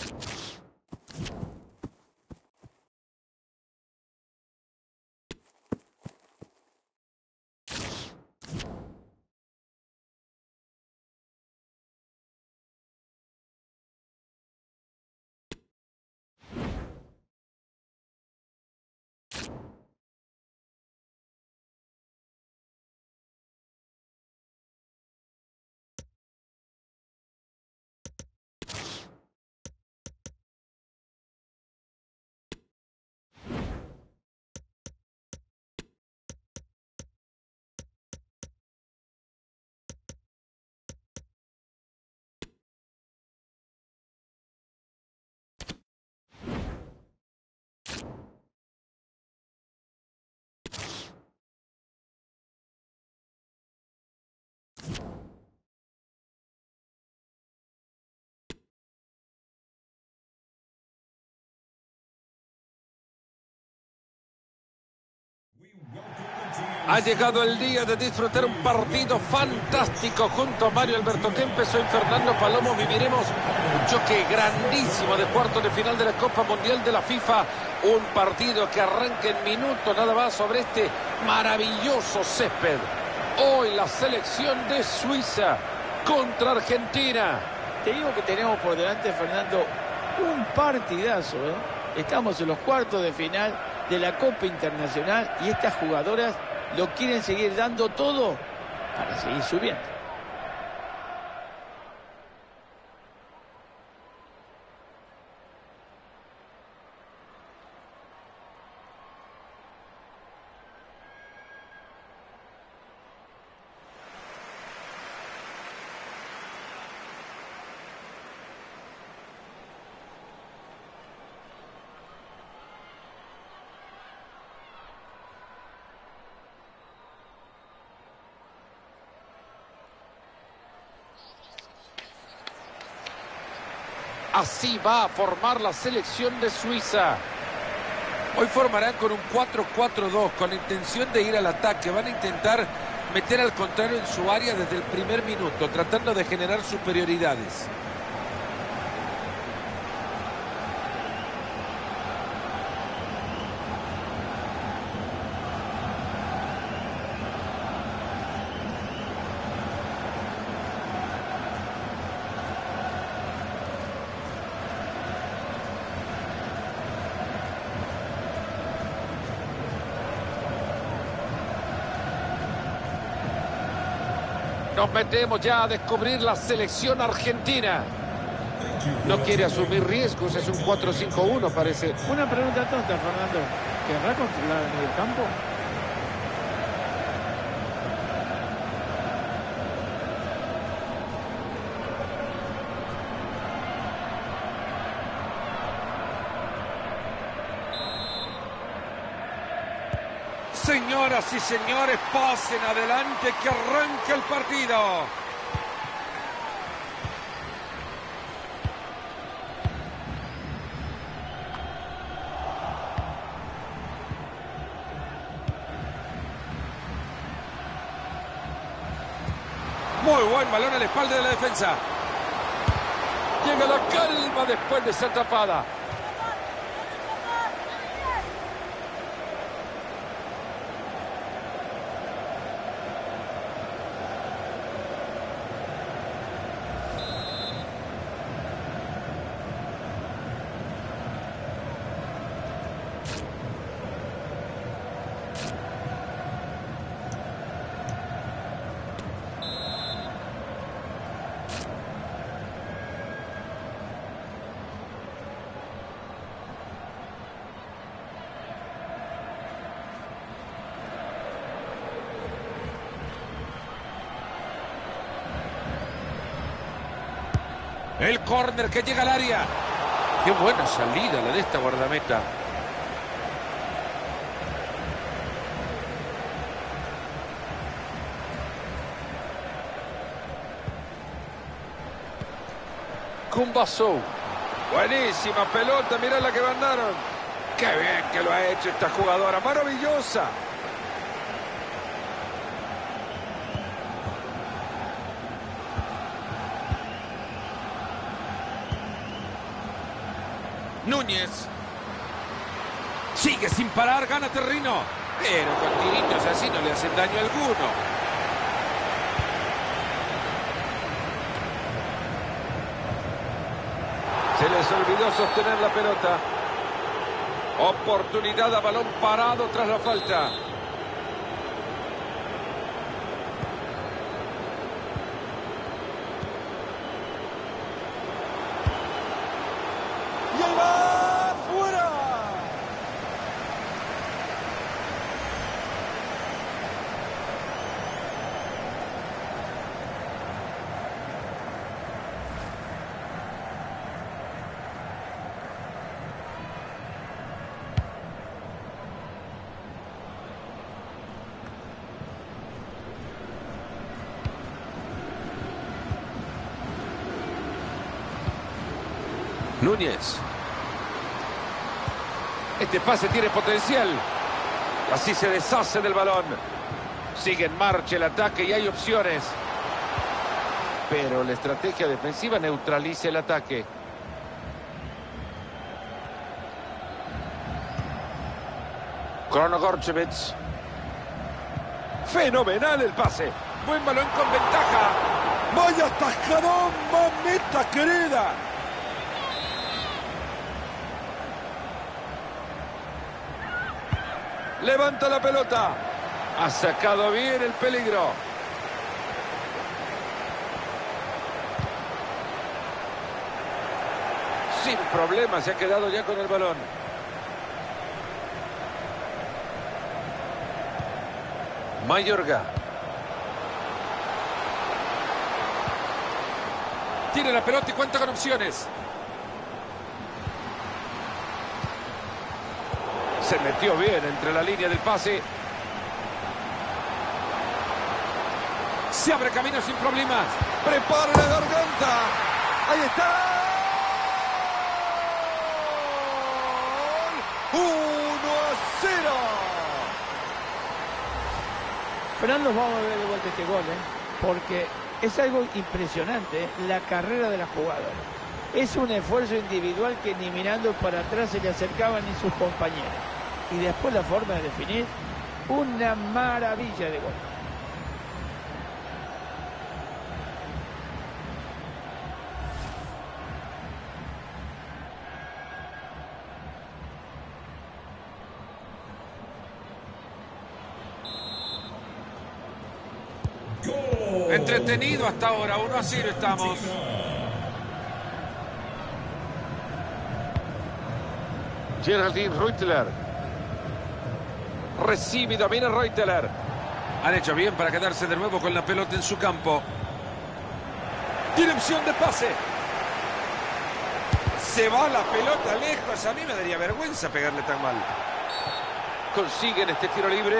Ha llegado el día de disfrutar un partido fantástico. Junto a Mario Alberto Kempes, soy Fernando Palomo. Viviremos un choque grandísimo de cuartos de final de la Copa Mundial de la FIFA. Un partido que arranca en minutos nada más sobre este maravilloso césped. Hoy la selección de Suiza contra Argentina. Te digo que tenemos por delante, Fernando, un partidazo, ¿eh? Estamos en los cuartos de final de la Copa Internacional y estas jugadoras lo quieren seguir dando todo para seguir subiendo. Así va a formar la selección de Suiza. Hoy formarán con un 4-4-2 con la intención de ir al ataque. Van a intentar meter al contrario en su área desde el primer minuto, tratando de generar superioridades. Nos metemos ya a descubrir la selección argentina. No quiere asumir riesgos, es un 4-5-1 parece. Una pregunta tonta, Fernando. ¿Querrá controlar el medio campo? Señoras y señores, pasen adelante que arranque el partido. Muy buen balón a la espalda de la defensa. Llega la calma después de ser tapada. El córner que llega al área. Qué buena salida la de esta guardameta. Kumbaso. Buenísima pelota, mirá la que mandaron. Qué bien que lo ha hecho esta jugadora, maravillosa. Núñez. Sigue sin parar, gana terreno. Pero con tiritos así no le hacen daño alguno. Se les olvidó sostener la pelota. Oportunidad a balón parado tras la falta. Y ahí va fuera. Núñez. Este pase tiene potencial. Así se deshace del balón. Sigue en marcha el ataque y hay opciones. Pero la estrategia defensiva neutraliza el ataque. Krono Gorcevic. Fenomenal el pase. Buen balón con ventaja. Vaya tajadón, mamita querida. Levanta la pelota. Ha sacado bien el peligro. Sin problema se ha quedado ya con el balón. Mayorga. Tiene la pelota y cuenta con opciones. Se metió bien entre la línea del pase. Se abre camino sin problemas. Prepara la garganta. Ahí está. 1-0. Fernando, vamos a ver de vuelta este gol, porque es algo impresionante, la carrera de la jugadora. Es un esfuerzo individual que ni mirando para atrás se le acercaban ni sus compañeros. Y después la forma de definir, una maravilla de gol. Entretenido hasta ahora, 1-0 estamos. Geraldine Reuteler. Recibe y domina Reuteler. Han hecho bien para quedarse de nuevo con la pelota en su campo. Tiene opción de pase. Se va la pelota lejos. A mí me daría vergüenza pegarle tan mal. Consiguen este tiro libre.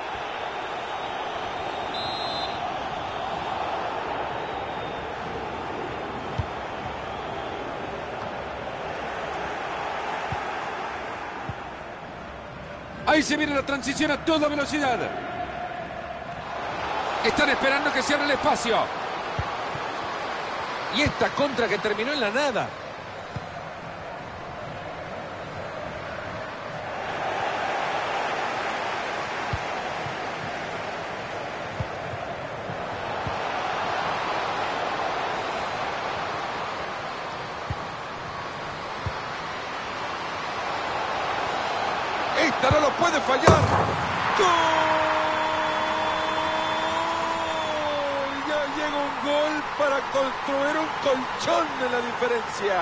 Ahí se viene la transición a toda velocidad. Están esperando que se abra el espacio. Y esta contra que terminó en la nada. Esta no lo puede fallar. ¡Gol! Ya llega un gol para construir un colchón de la diferencia.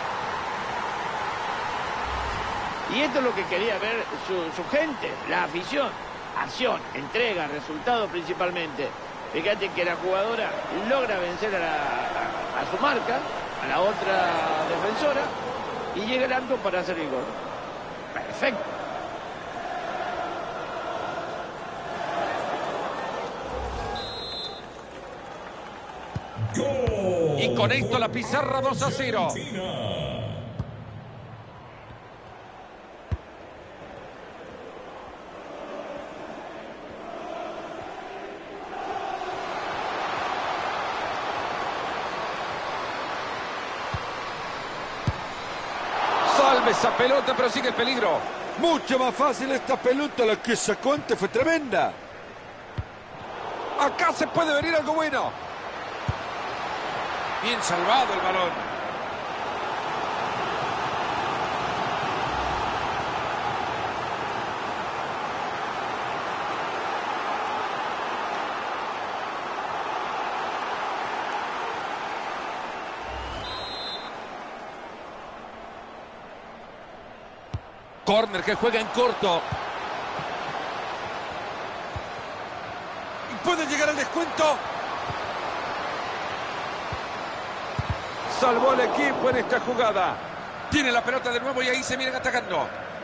Y esto es lo que quería ver su gente, la afición. Acción, entrega, resultado principalmente. Fíjate que la jugadora logra vencer a su marca, a la otra defensora, y llega el arco para hacer el gol. Perfecto. Y con esto la pizarra 2-0. esa pelota, pero sigue el peligro. Mucho más fácil esta pelota, la que sacó antes fue tremenda. Acá se puede venir algo bueno. Bien salvado el balón. Córner que juega en corto. Y puede llegar al descuento. Salvó al equipo en esta jugada. Tiene la pelota de nuevo y ahí se vienen atacando.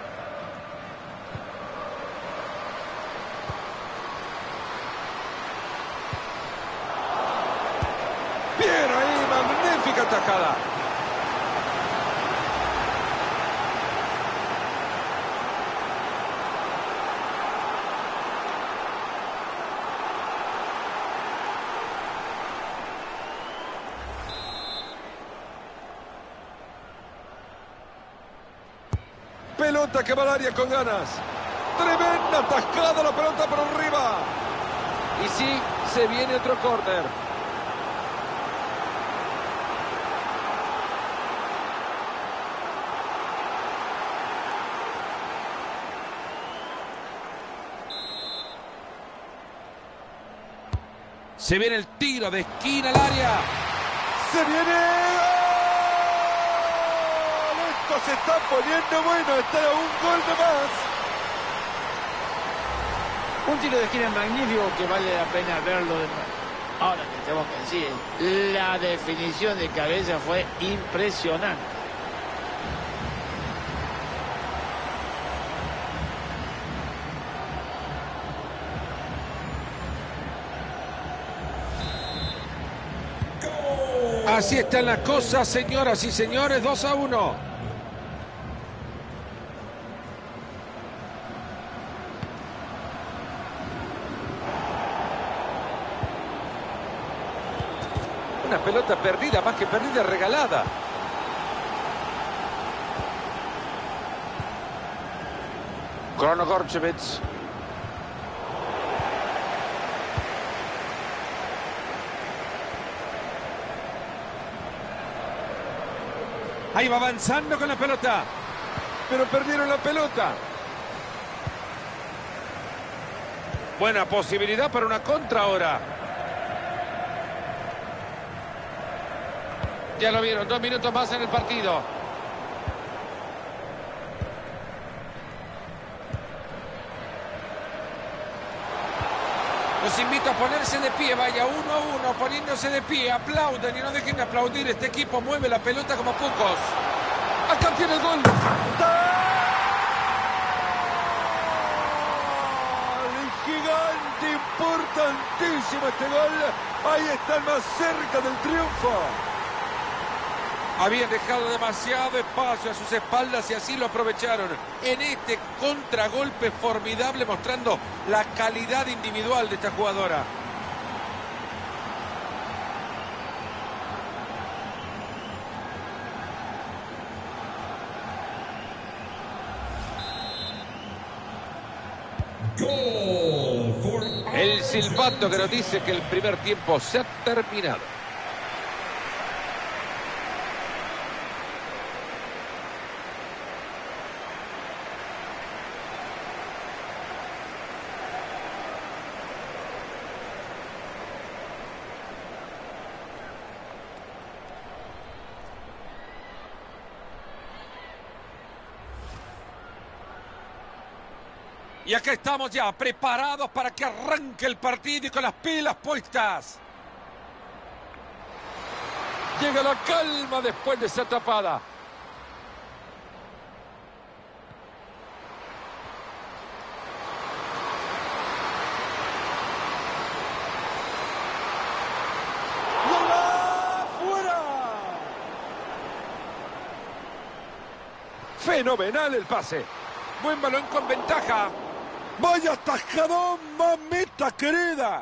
Bien ahí, magnífica atajada. Pelota que va al área con ganas. Tremenda atascada la pelota por arriba. Y sí, se viene otro córner. Se viene el tiro de esquina al área. Se viene. Esto se está poniendo bueno. Está a un gol de más. Un tiro de esquina magnífico que vale la pena verlo de nuevo. Ahora que tenemos que decir, la definición de cabeza fue impresionante. Así están las cosas, señoras y señores, 2-1. Una pelota perdida, más que perdida, regalada. Krono Gorcevic. Ahí va avanzando con la pelota. Pero perdieron la pelota. Buena posibilidad para una contra ahora. Ya lo vieron, 2 minutos más en el partido. Los invito a ponerse de pie, vaya 1-1, poniéndose de pie, aplauden y no dejen de aplaudir. Este equipo mueve la pelota como pocos. Acá tiene el gol. Gigante, importantísimo este gol. Ahí están más cerca del triunfo. Habían dejado demasiado espacio a sus espaldas y así lo aprovecharon en este contragolpe formidable, mostrando la calidad individual de esta jugadora. El silbato que nos dice que el primer tiempo se ha terminado. Y acá estamos ya, preparados para que arranque el partido y con las pilas puestas. Llega la calma después de esa tapada. ¡Fuera! Fenomenal el pase. Buen balón con ventaja. ¡Vaya atajadón, mamita querida!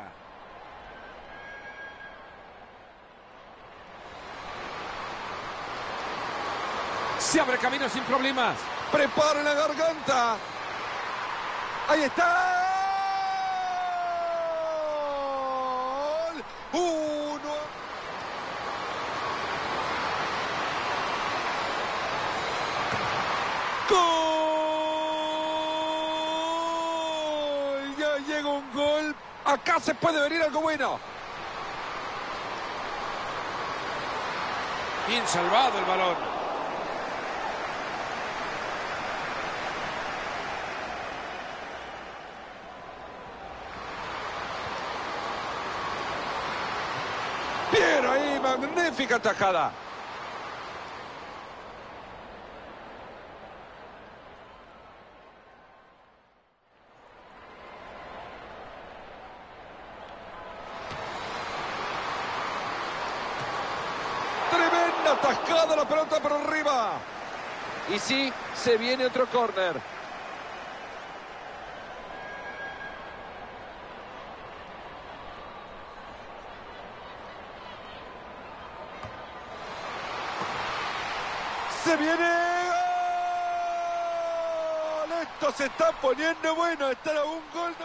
Se abre camino sin problemas. Preparen la garganta. Ahí está. ¡Gol! 1. ¡Gol! Ya llega un gol. Acá se puede venir algo bueno. Bien salvado el balón. Bien ahí, magnífica tajada. Tremenda atascada la pelota por arriba. Y sí, se viene otro córner. Se viene. ¡Gol! Esto se está poniendo bueno. Estará un gol.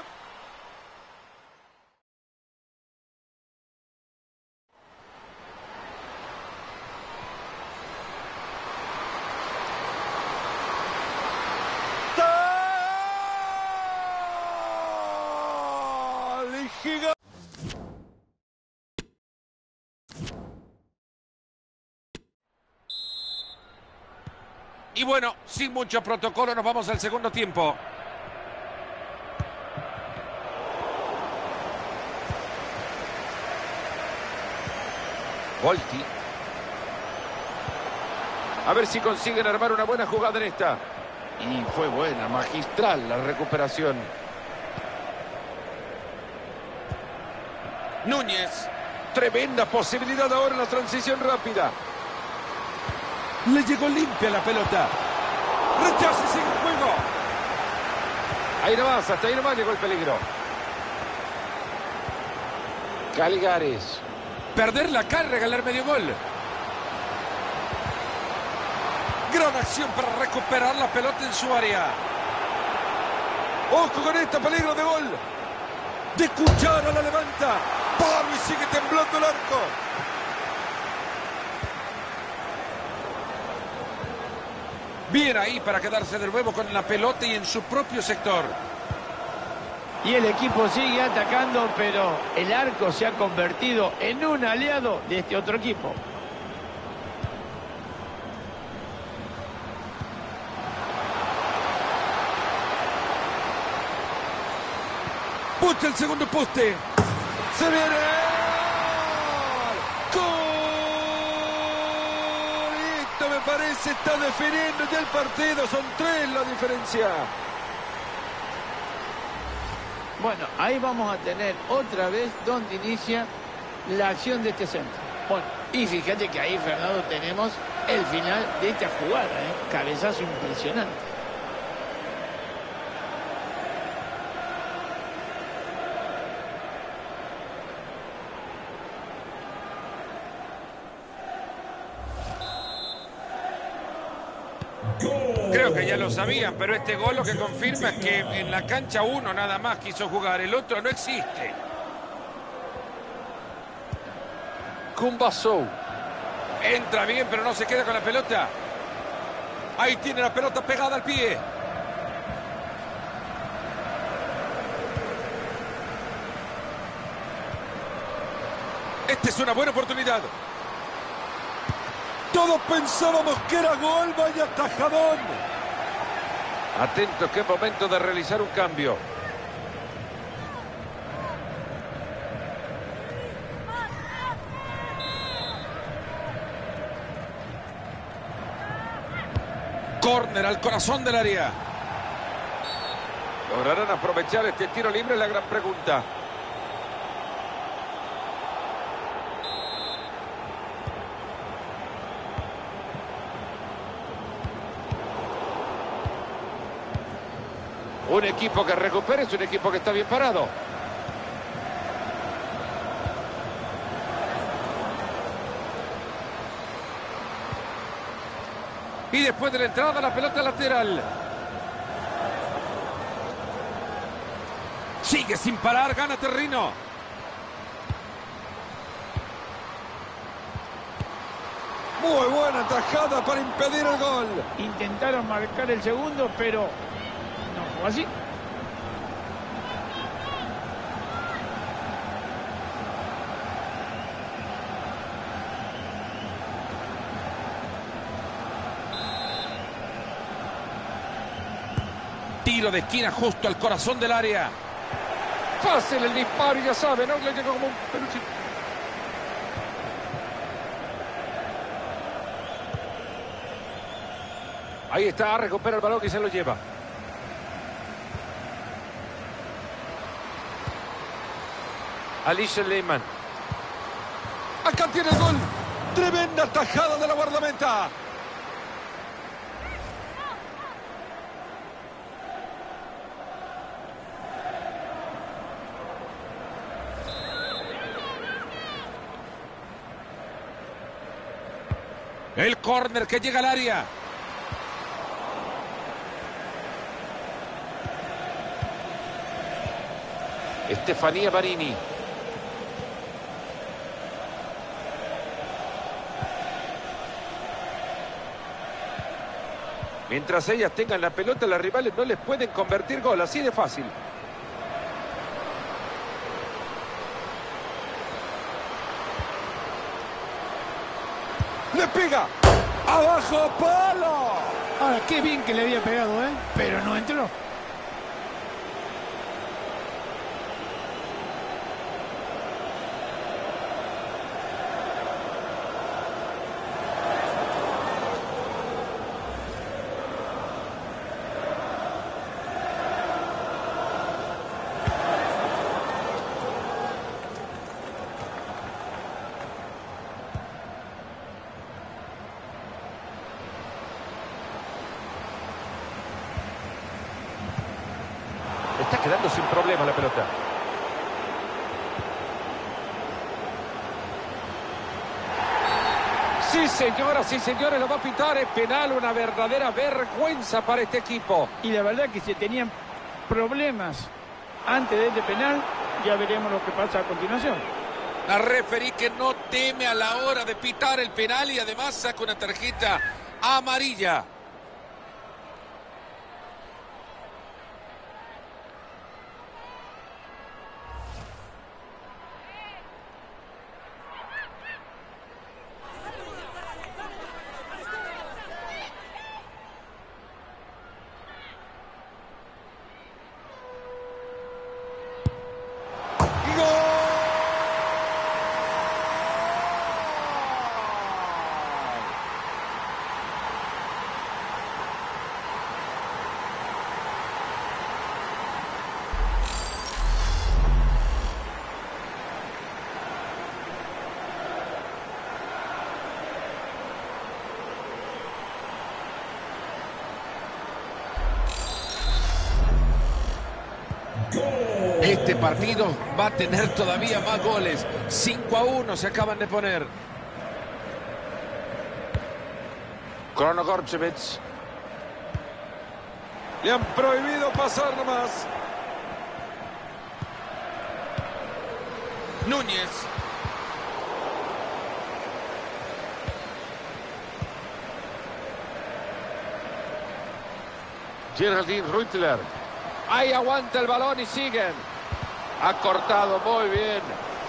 ¡Tal! Gigante. Y bueno, sin mucho protocolo nos vamos al segundo tiempo. Volti. A ver si consiguen armar una buena jugada en esta. Y fue buena, magistral la recuperación. Núñez. Tremenda posibilidad ahora en la transición rápida. Le llegó limpia la pelota. Rechace sin juego. Ahí nomás, hasta ahí nomás llegó el peligro. Caligares. Perder la cara, regalar medio gol. Gran acción para recuperar la pelota en su área. Ojo con este peligro de gol. De cuchara la levanta. Pablo y sigue temblando el arco. Bien ahí para quedarse de nuevo con la pelota y en su propio sector. Y el equipo sigue atacando, pero el arco se ha convertido en un aliado de este otro equipo. Pucha el segundo poste. Se viene. ¡Gol! Esto me parece está definiendo ya el partido. Son 3 la diferencia. Bueno, ahí vamos a tener otra vez donde inicia la acción de este centro. Bueno, y fíjate que ahí, Fernando, tenemos el final de esta jugada, ¿eh? Cabezazo impresionante. Creo que ya lo sabían, pero este gol lo que confirma es que en la cancha uno nada más quiso jugar, el otro no existe. Kumbasou. Entra bien, pero no se queda con la pelota. Ahí tiene la pelota pegada al pie. Esta es una buena oportunidad. Todos pensábamos que era gol. Vaya tajadón. Atentos, que es momento de realizar un cambio. Córner al corazón del área. ¿Lograrán aprovechar este tiro libre? Es la gran pregunta. Un equipo que recupera es un equipo que está bien parado. Y después de la entrada, la pelota lateral. Sigue sin parar, gana terreno. Muy buena tajada para impedir el gol. Intentaron marcar el segundo, pero no fue así. Tiro de esquina justo al corazón del área. Fácil el disparo y ya sabe, ¿no? Le llegó como un peluche. Ahí está, recupera el balón y se lo lleva. Alisher Lehmann. Acá tiene el gol. Tremenda tajada de la guardameta. El córner que llega al área. Estefanía Marini. Mientras ellas tengan la pelota, las rivales no les pueden convertir gol, así de fácil. ¡Le pega! ¡Abajo, palo! Ahora, qué bien que le había pegado, ¿eh? Pero no entró. Está quedando sin problema la pelota. Sí, señoras, sí, señores, lo va a pitar. Es penal, una verdadera vergüenza para este equipo. Y la verdad que si tenían problemas antes de este penal, ya veremos lo que pasa a continuación. La referí que no teme a la hora de pitar el penal y además saca una tarjeta amarilla. Este partido va a tener todavía más goles. 5-1 se acaban de poner. Krono Gorcevic. Le han prohibido pasar nomás. Núñez. Geraldine Rüttler. Ahí aguanta el balón y siguen. Ha cortado muy bien.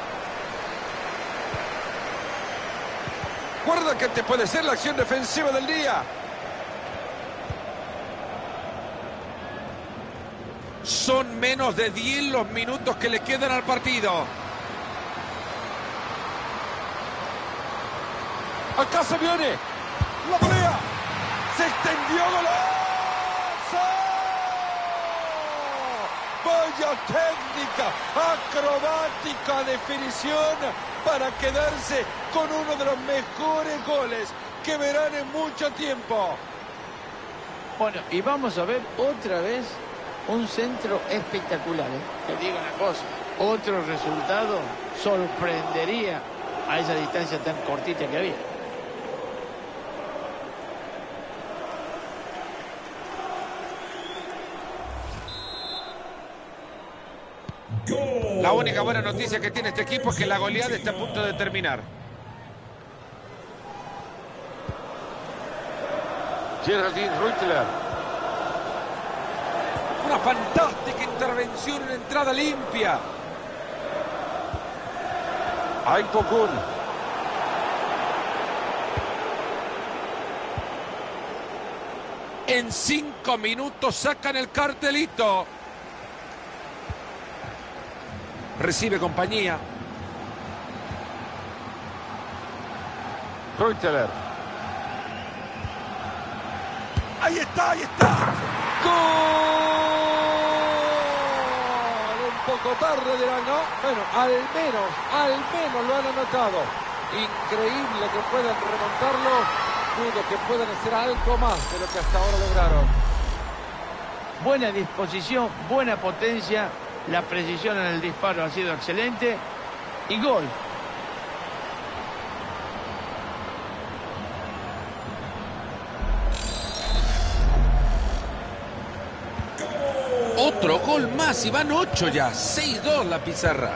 Guarda que te puede ser la acción defensiva del día. Son menos de 10 los minutos que le quedan al partido. Acá se viene. La pelea. Se extendió. ¡Golazo! Vaya técnica, acrobática definición para quedarse con uno de los mejores goles que verán en mucho tiempo. Bueno, y vamos a ver otra vez un centro espectacular, ¿eh? Te digo una cosa, otro resultado sorprendería a esa distancia tan cortita que había. La única buena noticia que tiene este equipo es que la goleada está a punto de terminar. Geraldine Rüttler. Una fantástica intervención en entrada limpia. Aipokun. En 5 minutos sacan el cartelito. Recibe compañía. Rüttler. Ahí está, ahí está. ¡Gol! Un poco tarde dirán, ¿no? Bueno, al menos lo han anotado. Increíble que puedan remontarlo. Dudo que puedan hacer algo más de lo que hasta ahora lograron. Buena disposición, buena potencia. La precisión en el disparo ha sido excelente. Y gol. Otro gol más y van 8 ya. 6-2 la pizarra.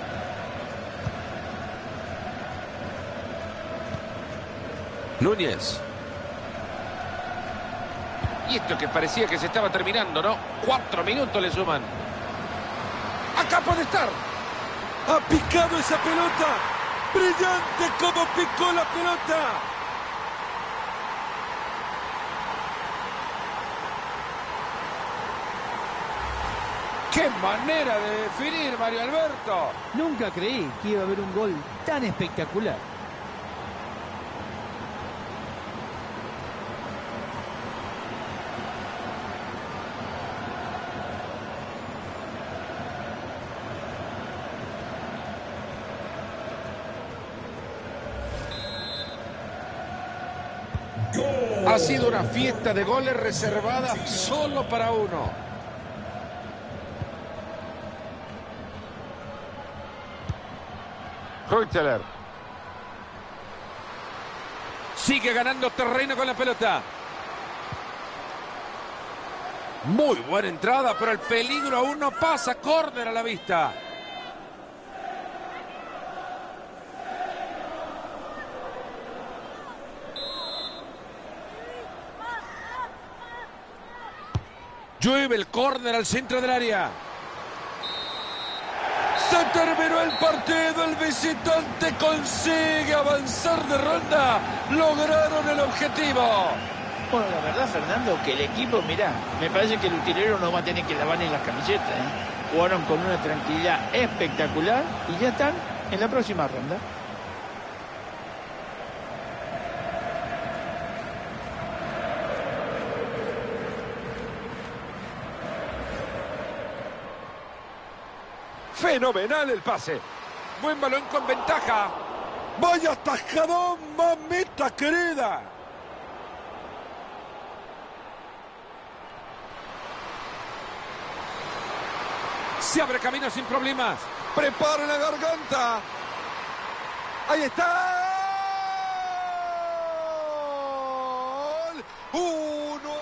Núñez. Y esto que parecía que se estaba terminando, ¿no? 4 minutos le suman. Acá puede estar. Ha picado esa pelota. Brillante como picó la pelota. ¡Qué manera de definir, Mario Alberto! Nunca creí que iba a haber un gol tan espectacular. Ha sido una fiesta de goles reservada solo para uno. Rüttler. Sigue ganando terreno con la pelota. Muy buena entrada, pero el peligro aún no pasa. Córner a la vista. Llueve el córner al centro del área. Se terminó el partido, el visitante consigue avanzar de ronda. Lograron el objetivo. Bueno, la verdad, Fernando, que el equipo, mirá, me parece que el utilero no va a tener que lavar ni las camisetas, ¿eh? Jugaron con una tranquilidad espectacular y ya están en la próxima ronda. Fenomenal el pase. Buen balón con ventaja. ¡Vaya atajadón, mamita querida! Se abre camino sin problemas. ¡Prepara la garganta! ¡Ahí está! ¡Gol! ¡Uno!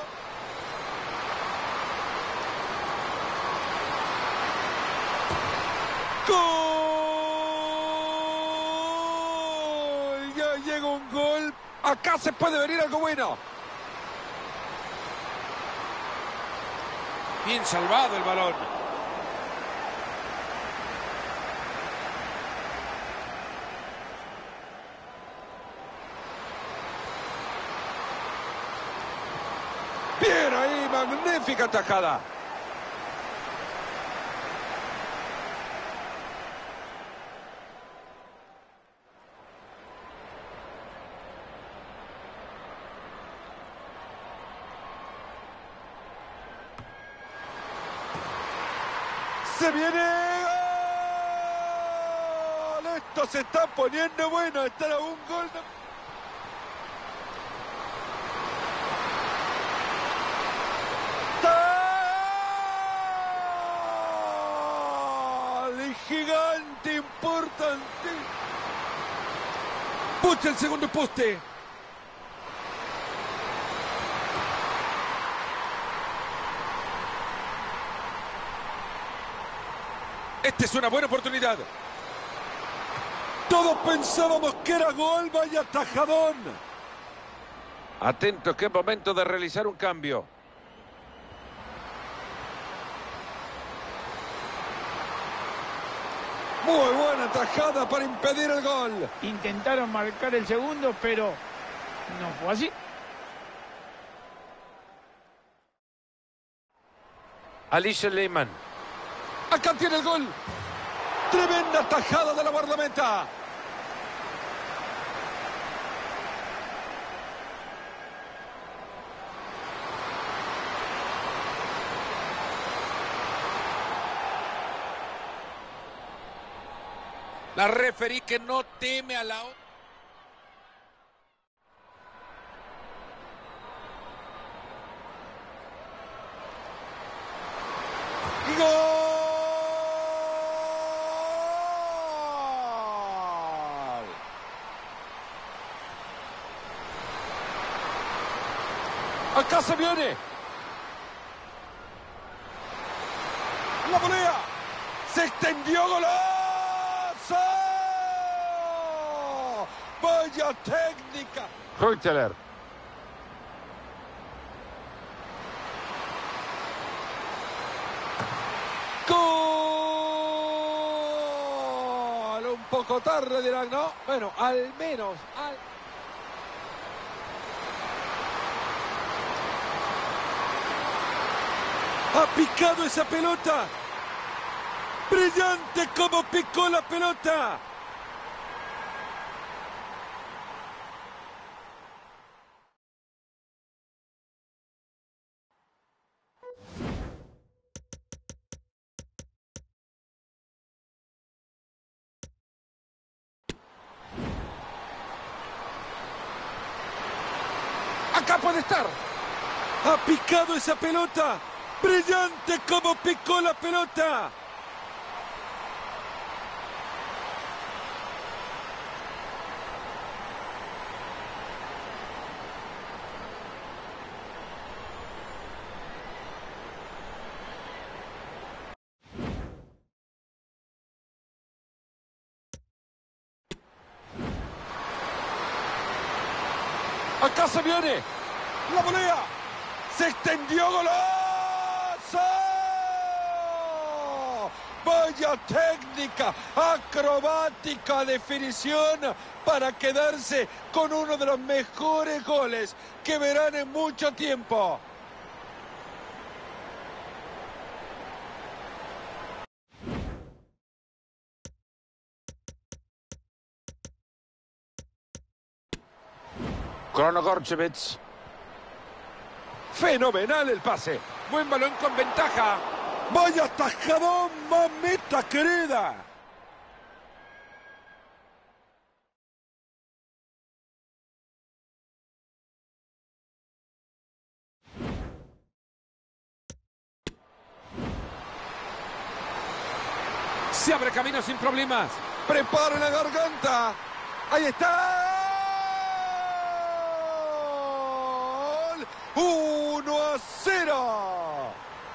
¡Gol! Ya llega un gol. Acá se puede venir algo bueno. Bien salvado el balón. Bien ahí, magnífica tajada. ¡Se viene! ¡Gol! Esto se está poniendo bueno. Estará un gol. ¡Tal! Gigante, importante. Pucha el segundo poste. Está Esta es una buena oportunidad. Todos pensábamos que era gol, vaya tajadón. Atento, que es momento de realizar un cambio. Muy buena tajada para impedir el gol. Intentaron marcar el segundo, pero no fue así. Alisher Lehmann. Acá tiene el gol. Tremenda tajada de la guardameta. La referí que no teme a la... ¡Gol! Acá se viene. La volea. Se extendió, golazo. Vaya técnica. Huntelaar. ¡Gol! Un poco tarde dirán, ¿no? Bueno, al menos... Ha picado esa pelota. Brillante como picó la pelota. Acá puede estar. Ha picado esa pelota. Brillante como picó la pelota. Acá se viene. La volea. Se extendió, golazo. Vaya técnica, acrobática definición para quedarse con uno de los mejores goles que verán en mucho tiempo. Krono Gorchevich. Fenomenal el pase. Buen balón con ventaja. Vaya tajadón, mamita querida. Se abre camino sin problemas. Prepare la garganta. Ahí está. ¡Gol! 1-0.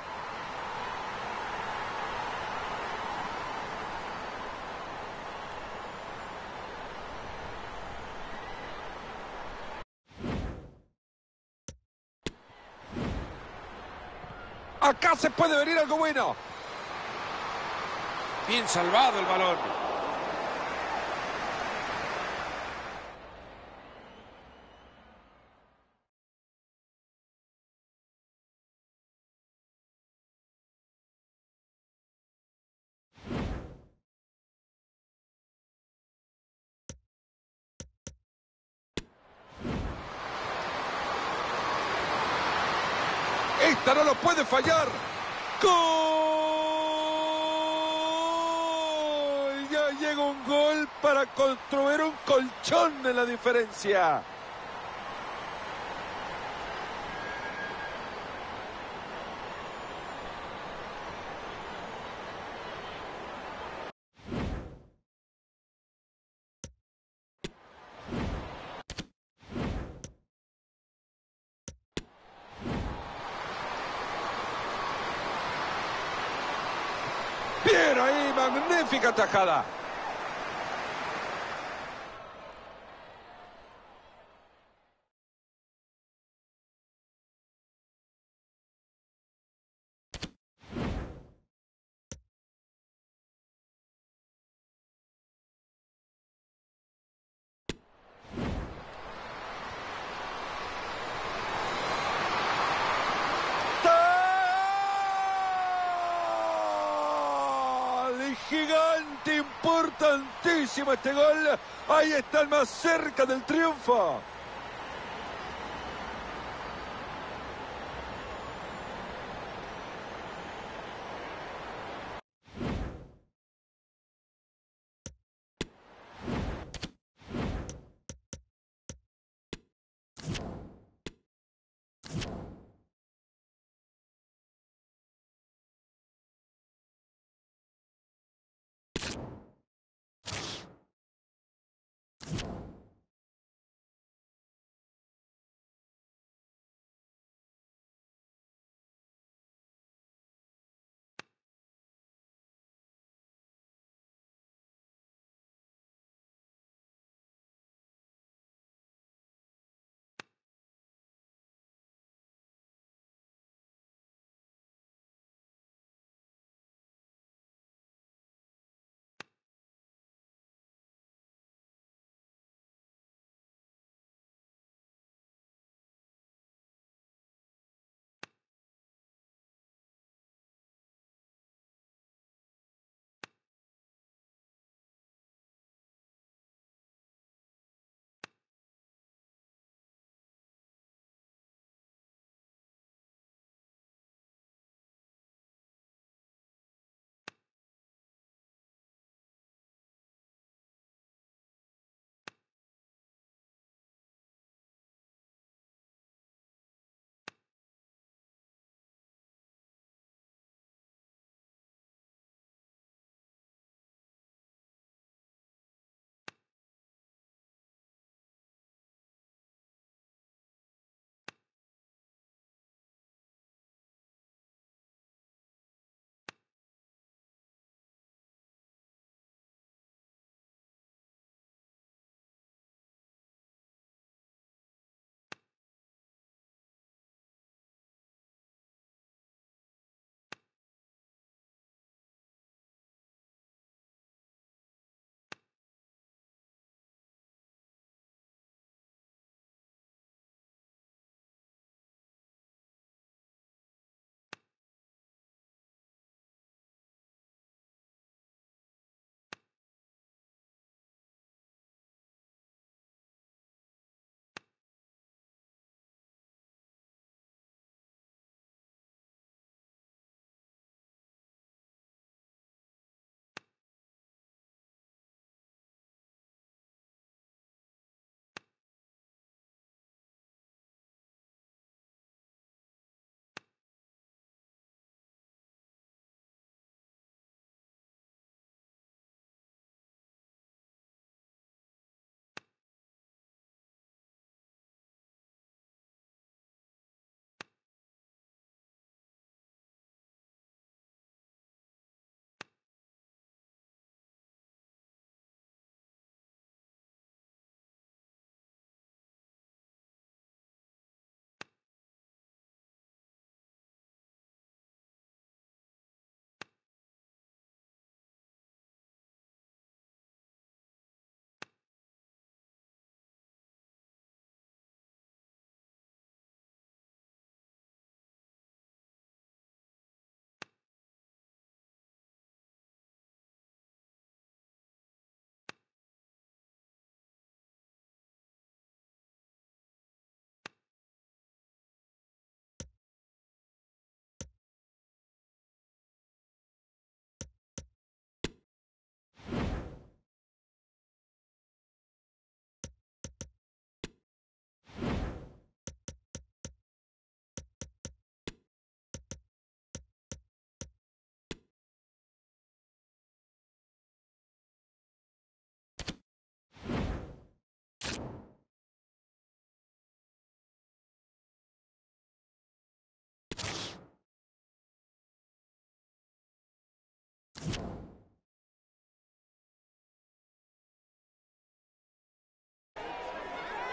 Acá se puede venir algo bueno. Bien salvado el balón. Esta no lo puede fallar. ¡Gol! Ya llega un gol para construir un colchón en la diferencia. Bien ahí, magnífica tajada. Gigante, importantísimo este gol. Ahí está el más cerca del triunfo.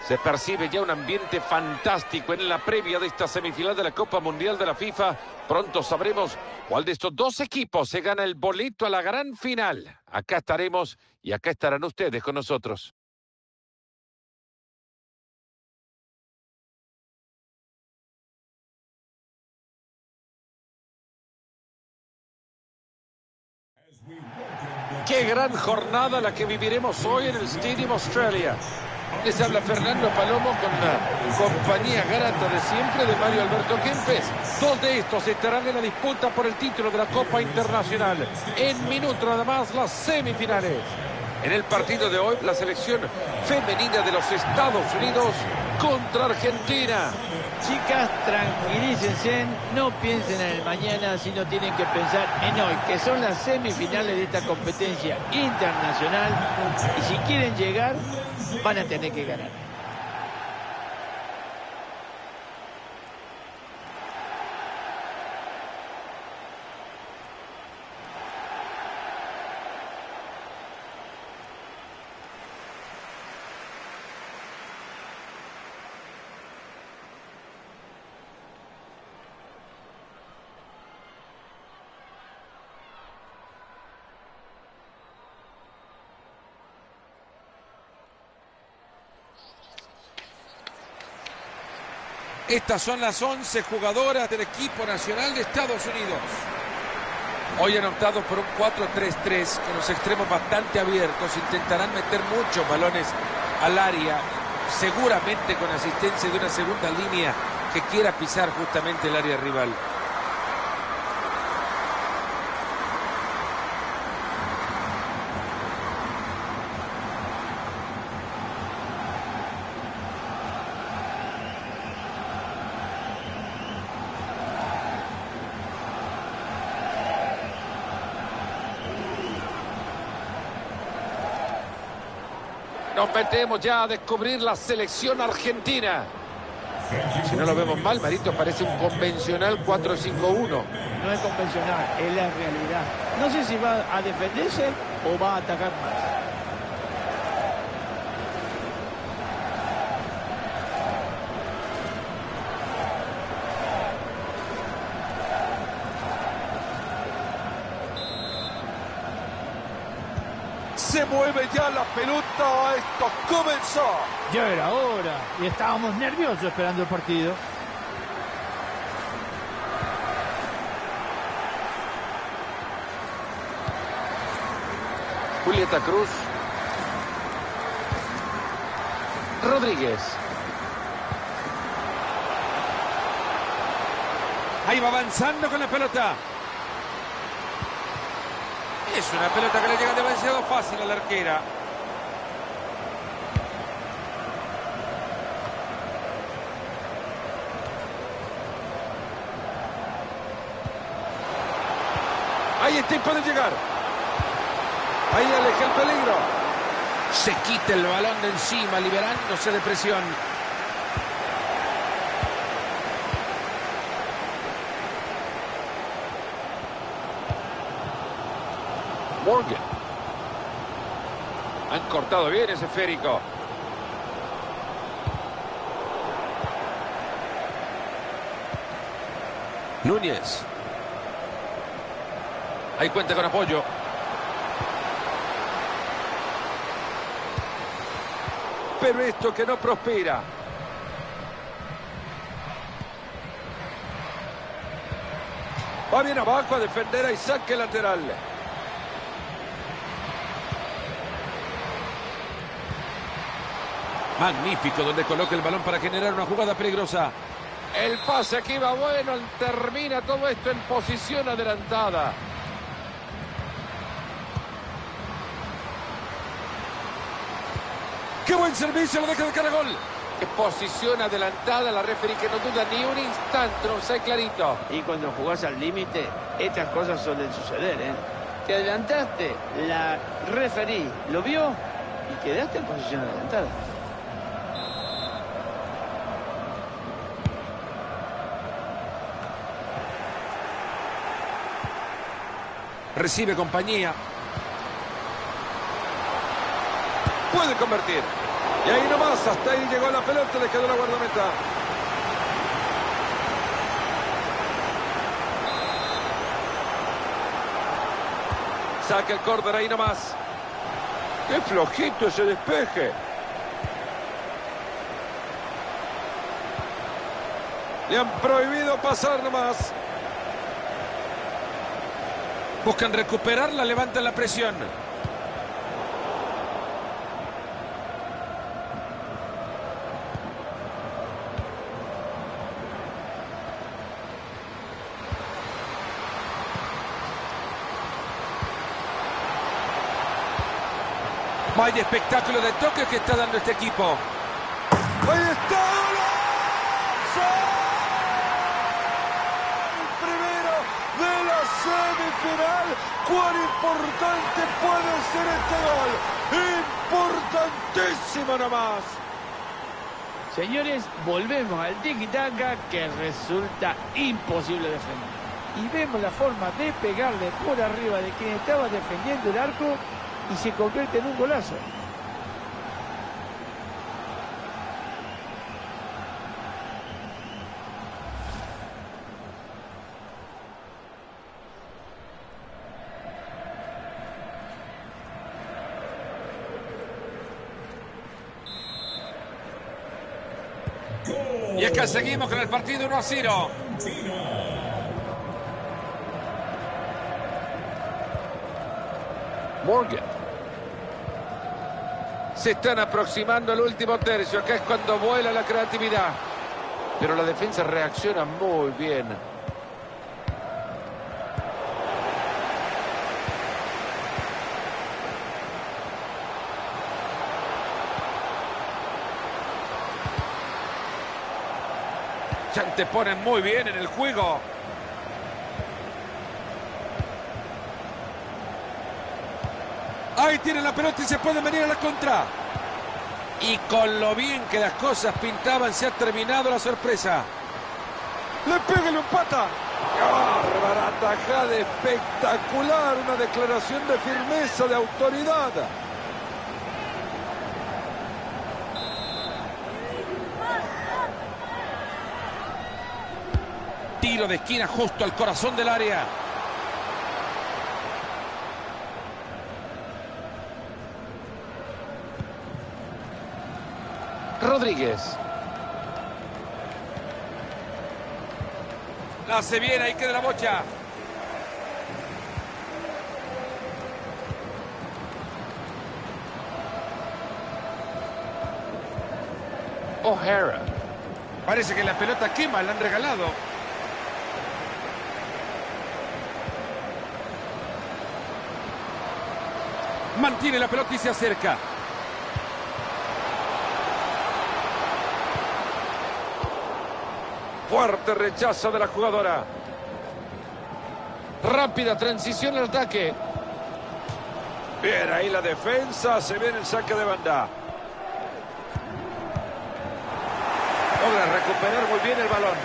Se percibe ya un ambiente fantástico en la previa de esta semifinal de la Copa Mundial de la FIFA. Pronto sabremos cuál de estos dos equipos se gana el boleto a la gran final. Acá estaremos y acá estarán ustedes con nosotros. Qué gran jornada la que viviremos hoy en el Stadium Australia. Les habla Fernando Palomo con la compañía grata de siempre de Mario Alberto Kempes. Dos de estos estarán en la disputa por el título de la Copa Internacional. En minutos nada más las semifinales. En el partido de hoy, la selección femenina de los Estados Unidos contra Argentina. Chicas, tranquilícense, no piensen en el mañana, sino tienen que pensar en hoy, que son las semifinales de esta competencia internacional. Y si quieren llegar, van a tener que ganar. Estas son las 11 jugadoras del equipo nacional de Estados Unidos. Hoy han optado por un 4-3-3 con los extremos bastante abiertos. Intentarán meter muchos balones al área, seguramente con asistencia de una segunda línea que quiera pisar justamente el área rival. Nos metemos ya a descubrir la selección argentina. Si no lo vemos mal, Marito, parece un convencional 4-5-1. No es convencional, es la realidad. No sé si va a defenderse o va a atacar más. Se mueve ya la pelota, esto comenzó. Ya era hora y estábamos nerviosos esperando el partido. Julieta Cruz. Rodríguez. Ahí va avanzando con la pelota. Es una pelota que le llega demasiado fácil a la arquera. Ahí está y puede llegar. Ahí aleja el peligro. Se quita el balón de encima, liberándose de presión. Morgan. Han cortado bien ese esférico. Núñez. Ahí cuenta con apoyo. Pero esto que no prospera. Va bien abajo a defender a saque lateral. Magnífico donde coloca el balón para generar una jugada peligrosa. El pase aquí va bueno, termina todo esto en posición adelantada. ¡Qué buen servicio! Lo deja de cara a gol. Qué posición adelantada, la referee que no duda ni un instante, no sé clarito. Y cuando jugás al límite, estas cosas suelen suceder, ¿eh? Te adelantaste, la referee lo vio y quedaste en posición adelantada. Recibe compañía. Puede convertir. Y ahí nomás, hasta ahí llegó la pelota, le quedó la guardameta. Saca el córner ahí nomás. ¡Qué flojito ese despeje! Le han prohibido pasar nomás. Buscan recuperarla, levantan la presión. Vaya espectáculo de toque que está dando este equipo. ¡Ahí está! ¡Golazo! El primero de la semifinal. ¡Cuán importante puede ser este gol! ¡Importantísimo nomás! Señores, volvemos al tiki-taka que resulta imposible defender. Y vemos la forma de pegarle por arriba de quien estaba defendiendo el arco y se convierte en un golazo. Y es que seguimos con el partido 1-0. Morgan. Se están aproximando al último tercio. Acá es cuando vuela la creatividad. Pero la defensa reacciona muy bien. Se anteponen muy bien en el juego. Ahí tienen la pelota y se pueden venir a la contra. Y con lo bien que las cosas pintaban, se ha terminado la sorpresa. Le pega y lo empata. ¡Bárbara tajada espectacular! Una declaración de firmeza, de autoridad. Tiro de esquina justo al corazón del área. Rodríguez. La hace bien, ahí queda la bocha. O'Hara. Parece que la pelota quema, la han regalado. Mantiene la pelota y se acerca. Fuerte rechazo de la jugadora. Rápida transición al ataque. Bien, ahí la defensa. Se viene el saque de banda. Logra recuperar muy bien el balón.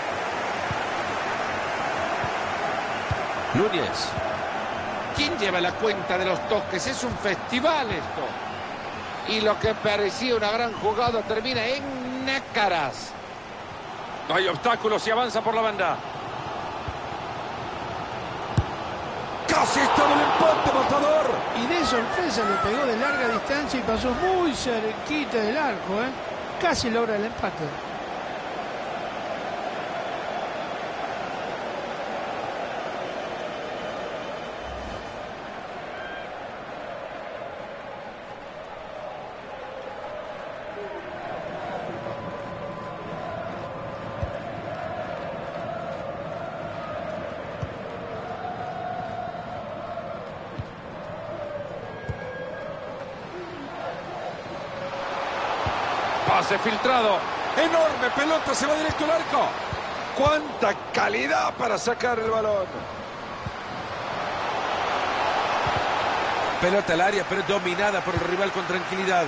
Núñez. ¿Quién lleva la cuenta de los toques? Es un festival esto. Y lo que parecía una gran jugada termina en nácaras. No hay obstáculos y avanza por la banda. Casi estaba el empate, matador. Y de sorpresa le pegó de larga distancia y pasó muy cerquita del arco, ¿eh? Casi logra el empate. Pase filtrado. Enorme pelota, se va directo al arco. ¡Cuánta calidad para sacar el balón! Pelota al área, pero dominada por el rival con tranquilidad.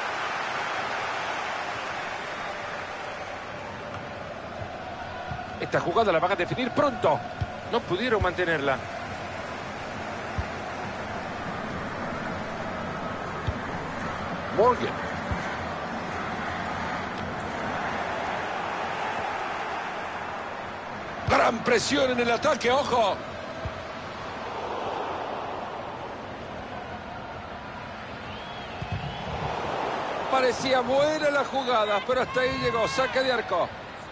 Esta jugada la van a definir pronto. No pudieron mantenerla. Morgan. Gran presión en el ataque, ojo. Parecía buena la jugada, pero hasta ahí llegó. Saque de arco.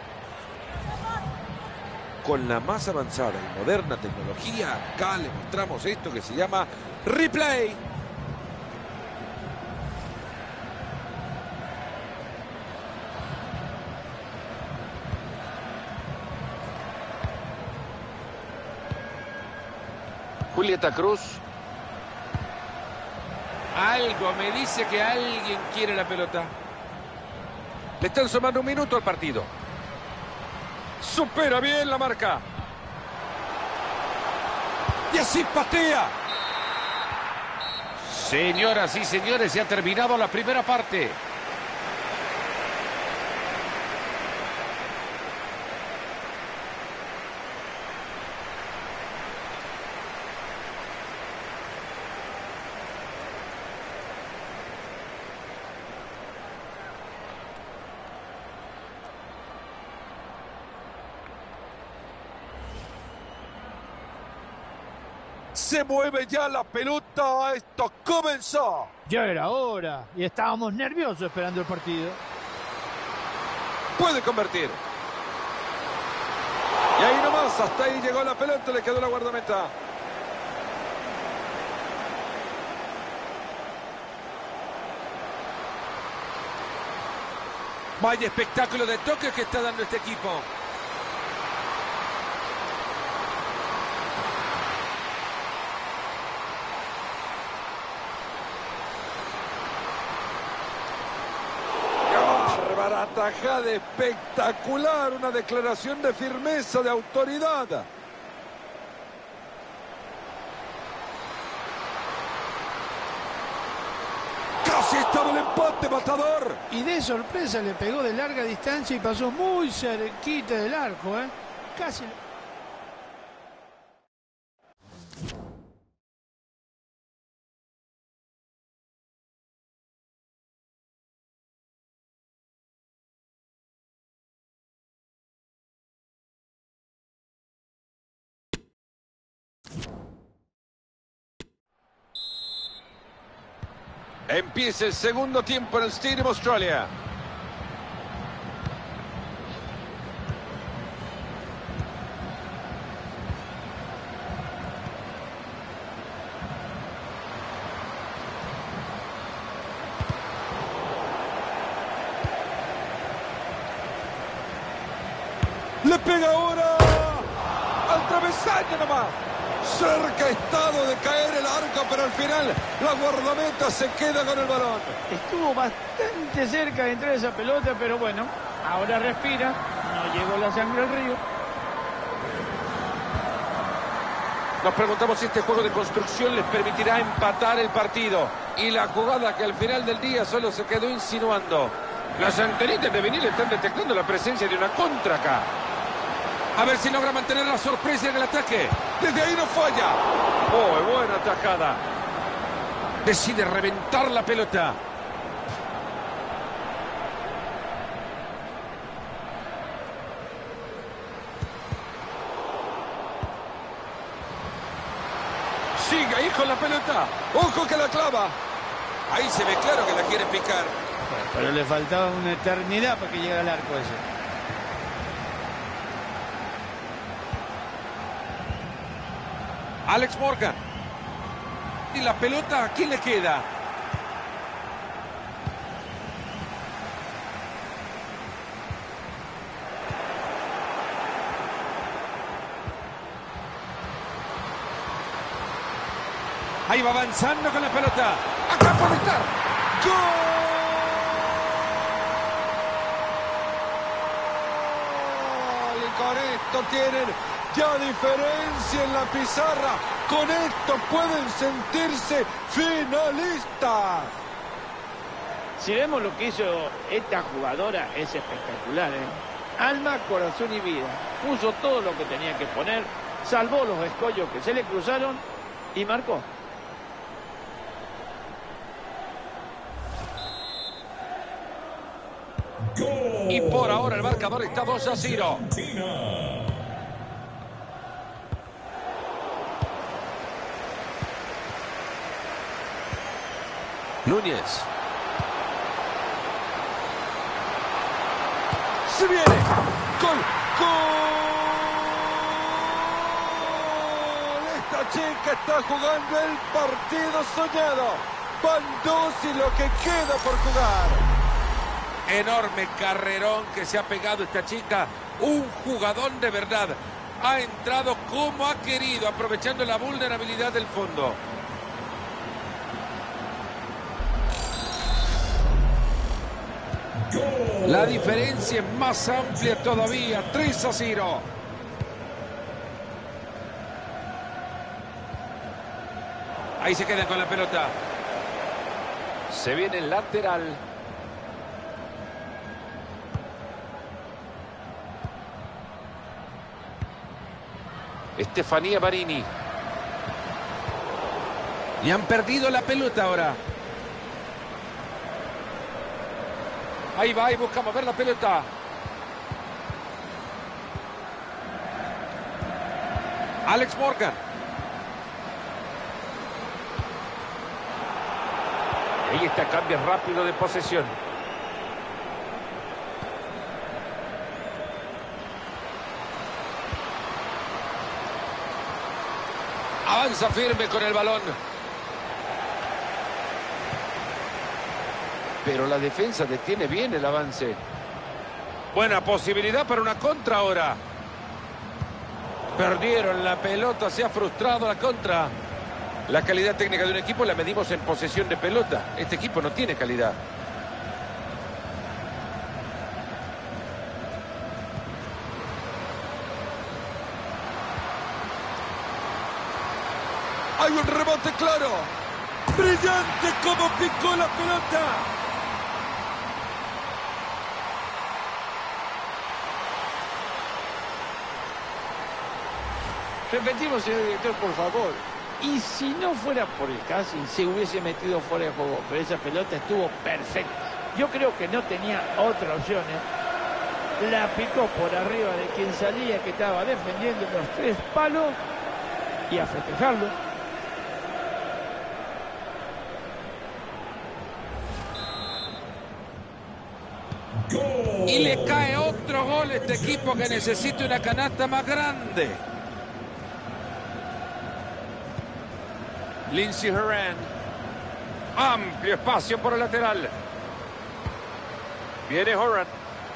Con la más avanzada y moderna tecnología, acá le mostramos esto que se llama replay. Julieta Cruz. Algo me dice que alguien quiere la pelota. Le están sumando un minuto al partido. Supera bien la marca. Y así patea. Señoras y señores, se ha terminado la primera parte. Se mueve ya la pelota, esto comenzó. Ya era hora y estábamos nerviosos esperando el partido. Puede convertir. Y ahí nomás, hasta ahí llegó la pelota, le quedó la guardameta. Vaya espectáculo de toques que está dando este equipo. Tajada espectacular, una declaración de firmeza, de autoridad. Casi estaba el empate, Matador. Y de sorpresa le pegó de larga distancia y pasó muy cerquita del arco, ¿eh? Casi. Empieza el segundo tiempo en el Stadium Australia. Le pega ahora al travesaño nomás. Cerca ha estado de caer el arco, pero al final la guardameta se queda con el balón. Estuvo bastante cerca de entrar esa pelota, pero bueno, ahora respira. No llegó la sangre al río. Nos preguntamos si este juego de construcción les permitirá empatar el partido. Y la jugada que al final del día solo se quedó insinuando. Las antenitas de vinil están detectando la presencia de una contra acá. A ver si logra mantener la sorpresa en el ataque. Desde ahí no falla. Oh, buena tajada. Decide reventar la pelota. Sigue ahí con la pelota. Ojo que la clava. Ahí se ve claro que la quiere picar. Pero le faltaba una eternidad para que llegara al arco ese. Alex Morgan. Y la pelota, ¿a quién le queda? Ahí va avanzando con la pelota. Acá por estar. ¡Gol! Y con esto tienen ya diferencia en la pizarra. Con esto pueden sentirse finalistas. Si vemos lo que hizo esta jugadora, es espectacular, ¿eh? Alma, corazón y vida. Puso todo lo que tenía que poner, salvó los escollos que se le cruzaron y marcó. Y por ahora el marcador está 2-0. Núñez. ¡Se viene! ¡Gol! ¡Gol! Esta chica está jugando el partido soñado. Van 2 y lo que queda por jugar. Enorme carrerón que se ha pegado esta chica. Un jugadón de verdad. Ha entrado como ha querido, aprovechando la vulnerabilidad del fondo. La diferencia es más amplia todavía. 3-0. Ahí se quedan con la pelota. Se viene el lateral. Estefanía Marini. Y han perdido la pelota ahora. Ahí va y busca mover la pelota. Alex Morgan. Ahí está, cambio rápido de posesión. Avanza firme con el balón. Pero la defensa detiene bien el avance. Buena posibilidad para una contra ahora. Perdieron la pelota, se ha frustrado la contra. La calidad técnica de un equipo la medimos en posesión de pelota. Este equipo no tiene calidad. Hay un rebote claro. Brillante como picó la pelota. Repetimos, señor director, por favor. Y si no fuera por el casting, se hubiese metido fuera de juego. Pero esa pelota estuvo perfecta. Yo creo que no tenía otra opción, ¿eh? La picó por arriba de quien salía, que estaba defendiendo los 3 palos. Y a festejarlo. Y le cae otro gol a este equipo que necesita una canasta más grande. Lindsey Horan. Amplio espacio por el lateral. Viene Horan.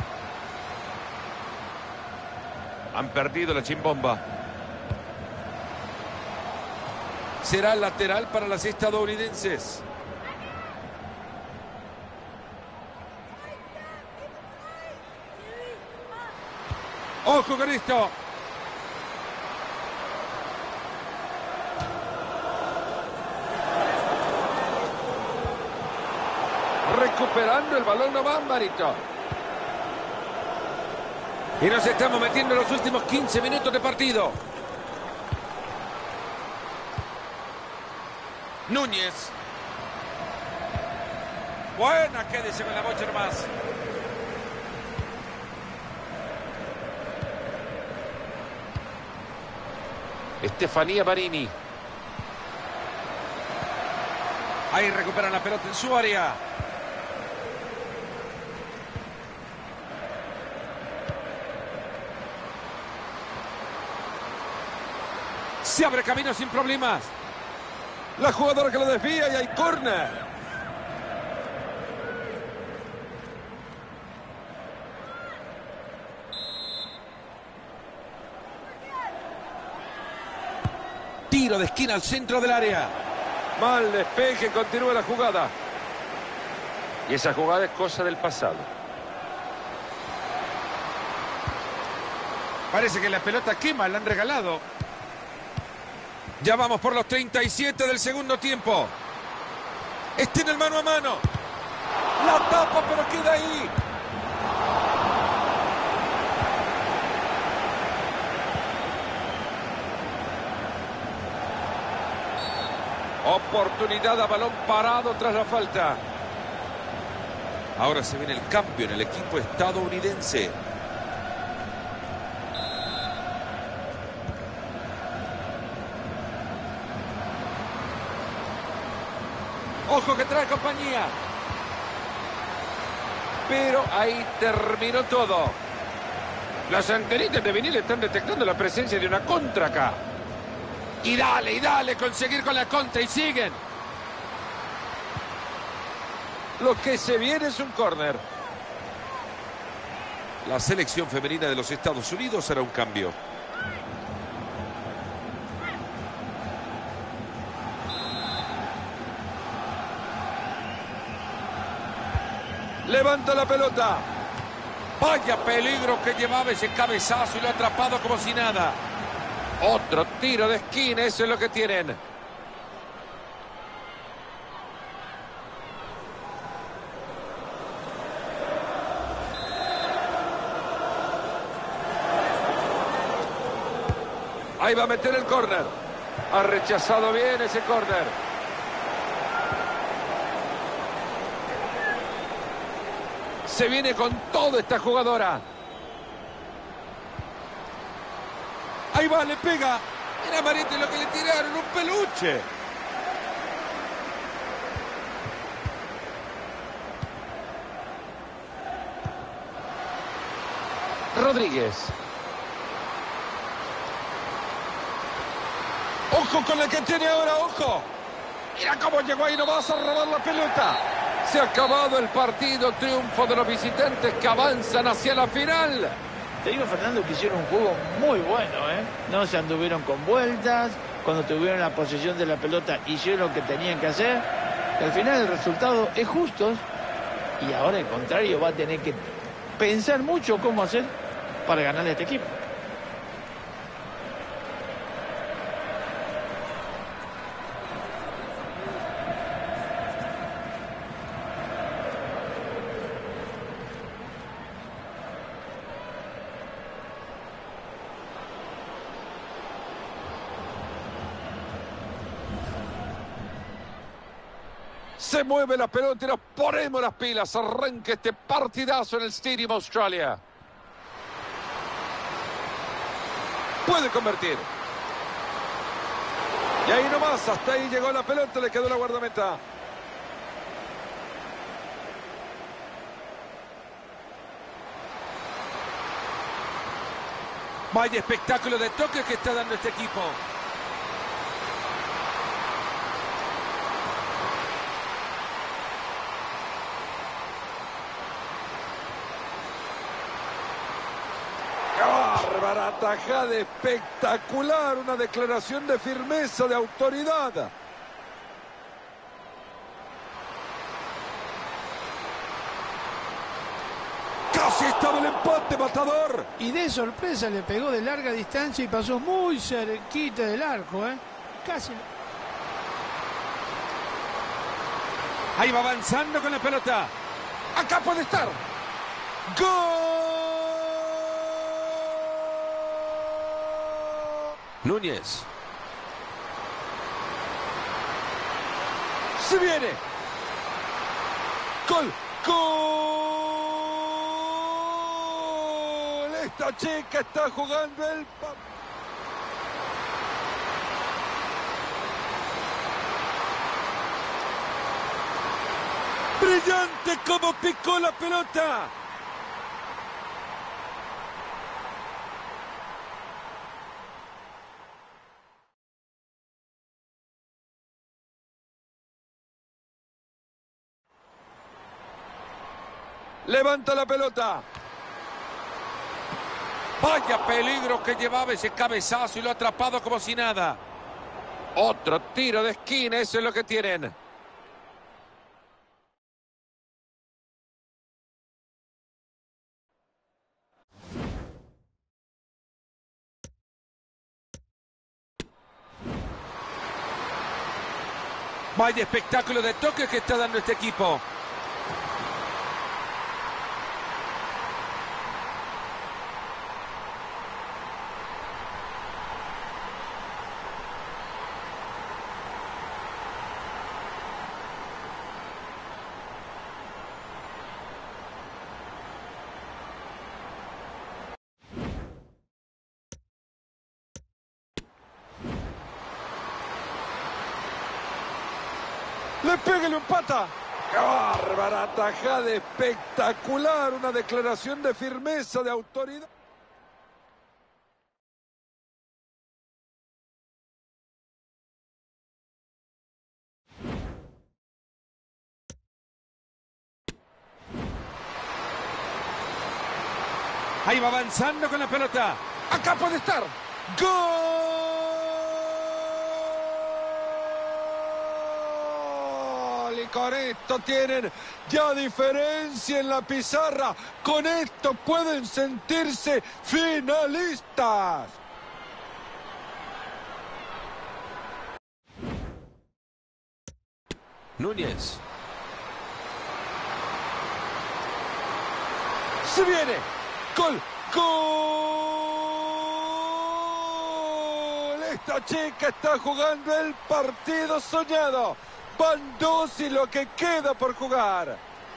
Han perdido la chimbomba. Será lateral para las estadounidenses. ¡Ojo con esto! Recuperando el balón, no va, Marito. Y nos estamos metiendo en los últimos 15 minutos de partido. Núñez. Buena, quédese con la bocha más. Estefanía Marini. Ahí recuperan la pelota en su área. Se abre camino sin problemas. La jugadora que lo desvía y hay córner. Tiro de esquina al centro del área. Mal despeje, continúa la jugada. Y esa jugada es cosa del pasado. Parece que la pelota quema, la han regalado. Ya vamos por los 37 del segundo tiempo. Está en el mano a mano. La tapa, pero queda ahí. Oportunidad a balón parado tras la falta. Ahora se viene el cambio en el equipo estadounidense. Ojo que trae trae compañía. Pero ahí terminó todo. Las antenitas de vinil están detectando la presencia de una contra acá. Y dale, conseguir con la contra y siguen. Lo que se viene es un córner. La selección femenina de los Estados Unidos hará un cambio. Levanta la pelota. Vaya peligro que llevaba ese cabezazo y lo ha atrapado como si nada. Otro tiro de esquina, eso es lo que tienen. Ahí va a meter el córner. Ha rechazado bien ese córner. Se viene con todo esta jugadora. Ahí va, le pega. Mira, Mariette, lo que le tiraron, un peluche. Rodríguez. Ojo con la que tiene ahora, ojo. Mira cómo llegó ahí, no vas a robar la pelota. Se ha acabado el partido, triunfo de los visitantes que avanzan hacia la final. Te digo, Fernando, que hicieron un juego muy bueno, ¿eh? No se anduvieron con vueltas. Cuando tuvieron la posesión de la pelota, hicieron lo que tenían que hacer. Y al final el resultado es justo. Y ahora el contrario va a tener que pensar mucho cómo hacer para ganarle a este equipo. Se mueve la pelota y nos ponemos las pilas. Arranca este partidazo en el Stadium Australia. Puede convertir. Y ahí nomás, hasta ahí llegó la pelota, le quedó la guardameta. Vaya espectáculo de toque que está dando este equipo. Bárbara tajada espectacular, una declaración de firmeza, de autoridad. Casi estaba el empate, matador. Y de sorpresa le pegó de larga distancia y pasó muy cerquita del arco, ¿eh? Casi. Ahí va avanzando con la pelota. Acá puede estar. ¡Gol! Núñez. Se viene. Gol. Gol. Esta chica está jugando el... Brillante como picó la pelota. Levanta la pelota. Vaya peligro que llevaba ese cabezazo y lo ha atrapado como si nada. Otro tiro de esquina, eso es lo que tienen. Vaya espectáculo de toque que está dando este equipo. Le pega y lo empata. ¡Qué bárbara tajada espectacular! Una declaración de firmeza, de autoridad. Ahí va avanzando con la pelota. Acá puede estar. ¡Gol! Y con esto tienen ya diferencia en la pizarra. Con esto pueden sentirse finalistas. Núñez. Se viene. Gol. Esta chica está jugando el partido soñado. Van 2 y lo que queda por jugar.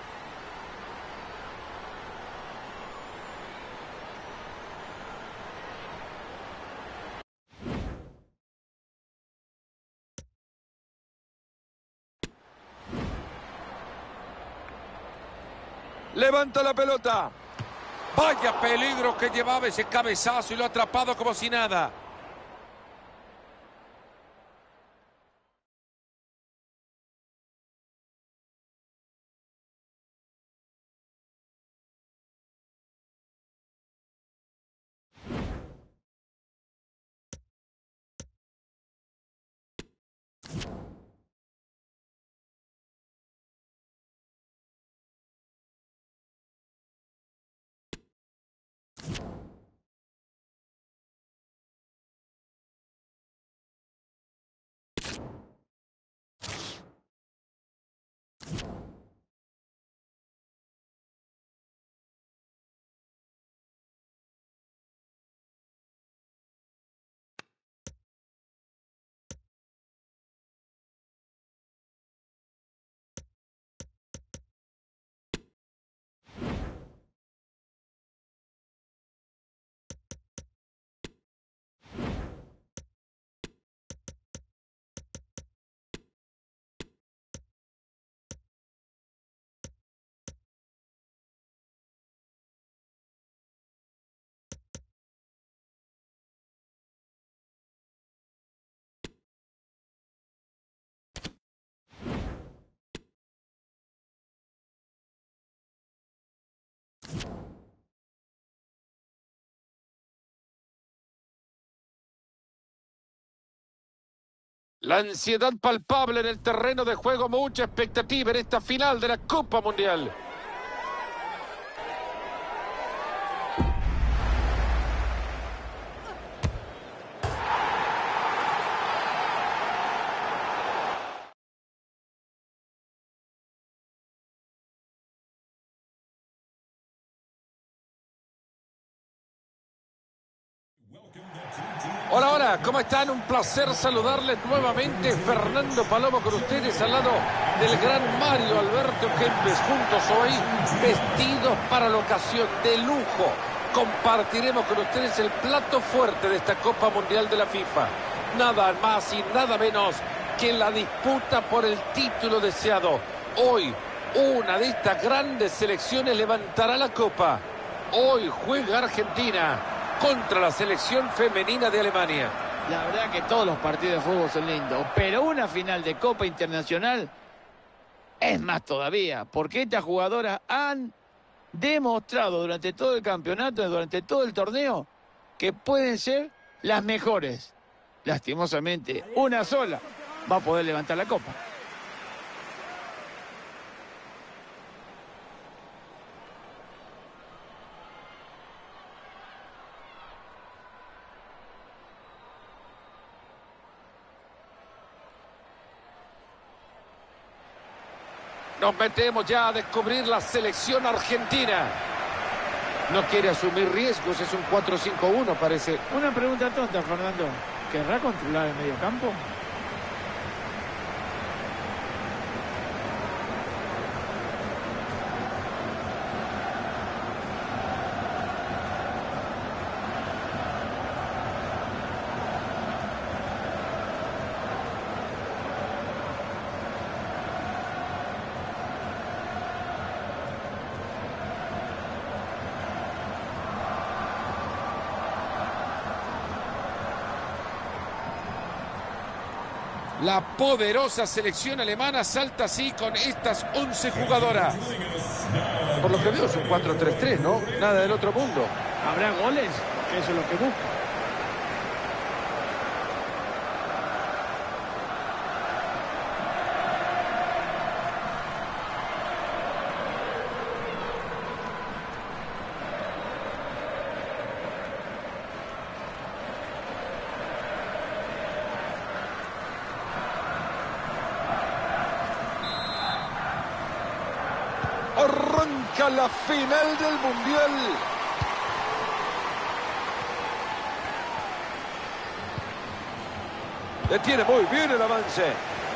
Levanta la pelota. Vaya peligro que llevaba ese cabezazo y lo ha atrapado como si nada. La ansiedad palpable en el terreno de juego, mucha expectativa en esta final de la Copa Mundial. Hola, hola, ¿cómo están? Un placer saludarles nuevamente. Fernando Palomo con ustedes al lado del gran Mario Alberto Kempes. Juntos hoy, vestidos para la ocasión, de lujo. Compartiremos con ustedes el plato fuerte de esta Copa Mundial de la FIFA. Nada más y nada menos que la disputa por el título deseado. Hoy, una de estas grandes selecciones levantará la Copa. Hoy juega Argentina contra la selección femenina de Alemania. La verdad que todos los partidos de fútbol son lindos, pero una final de Copa Internacional es más todavía, porque estas jugadoras han demostrado durante todo el campeonato, durante todo el torneo, que pueden ser las mejores. Lastimosamente, una sola va a poder levantar la Copa. Nos metemos ya a descubrir la selección argentina. No quiere asumir riesgos, es un 4-5-1 parece. Una pregunta tonta, Fernando. ¿Querrá controlar el medio campo? La poderosa selección alemana salta así con estas 11 jugadoras. Por lo que veo es un 4-3-3, ¿no? Nada del otro mundo. ¿Habrá goles? Eso es lo que busca. Arranca la final del Mundial. Detiene muy bien el avance.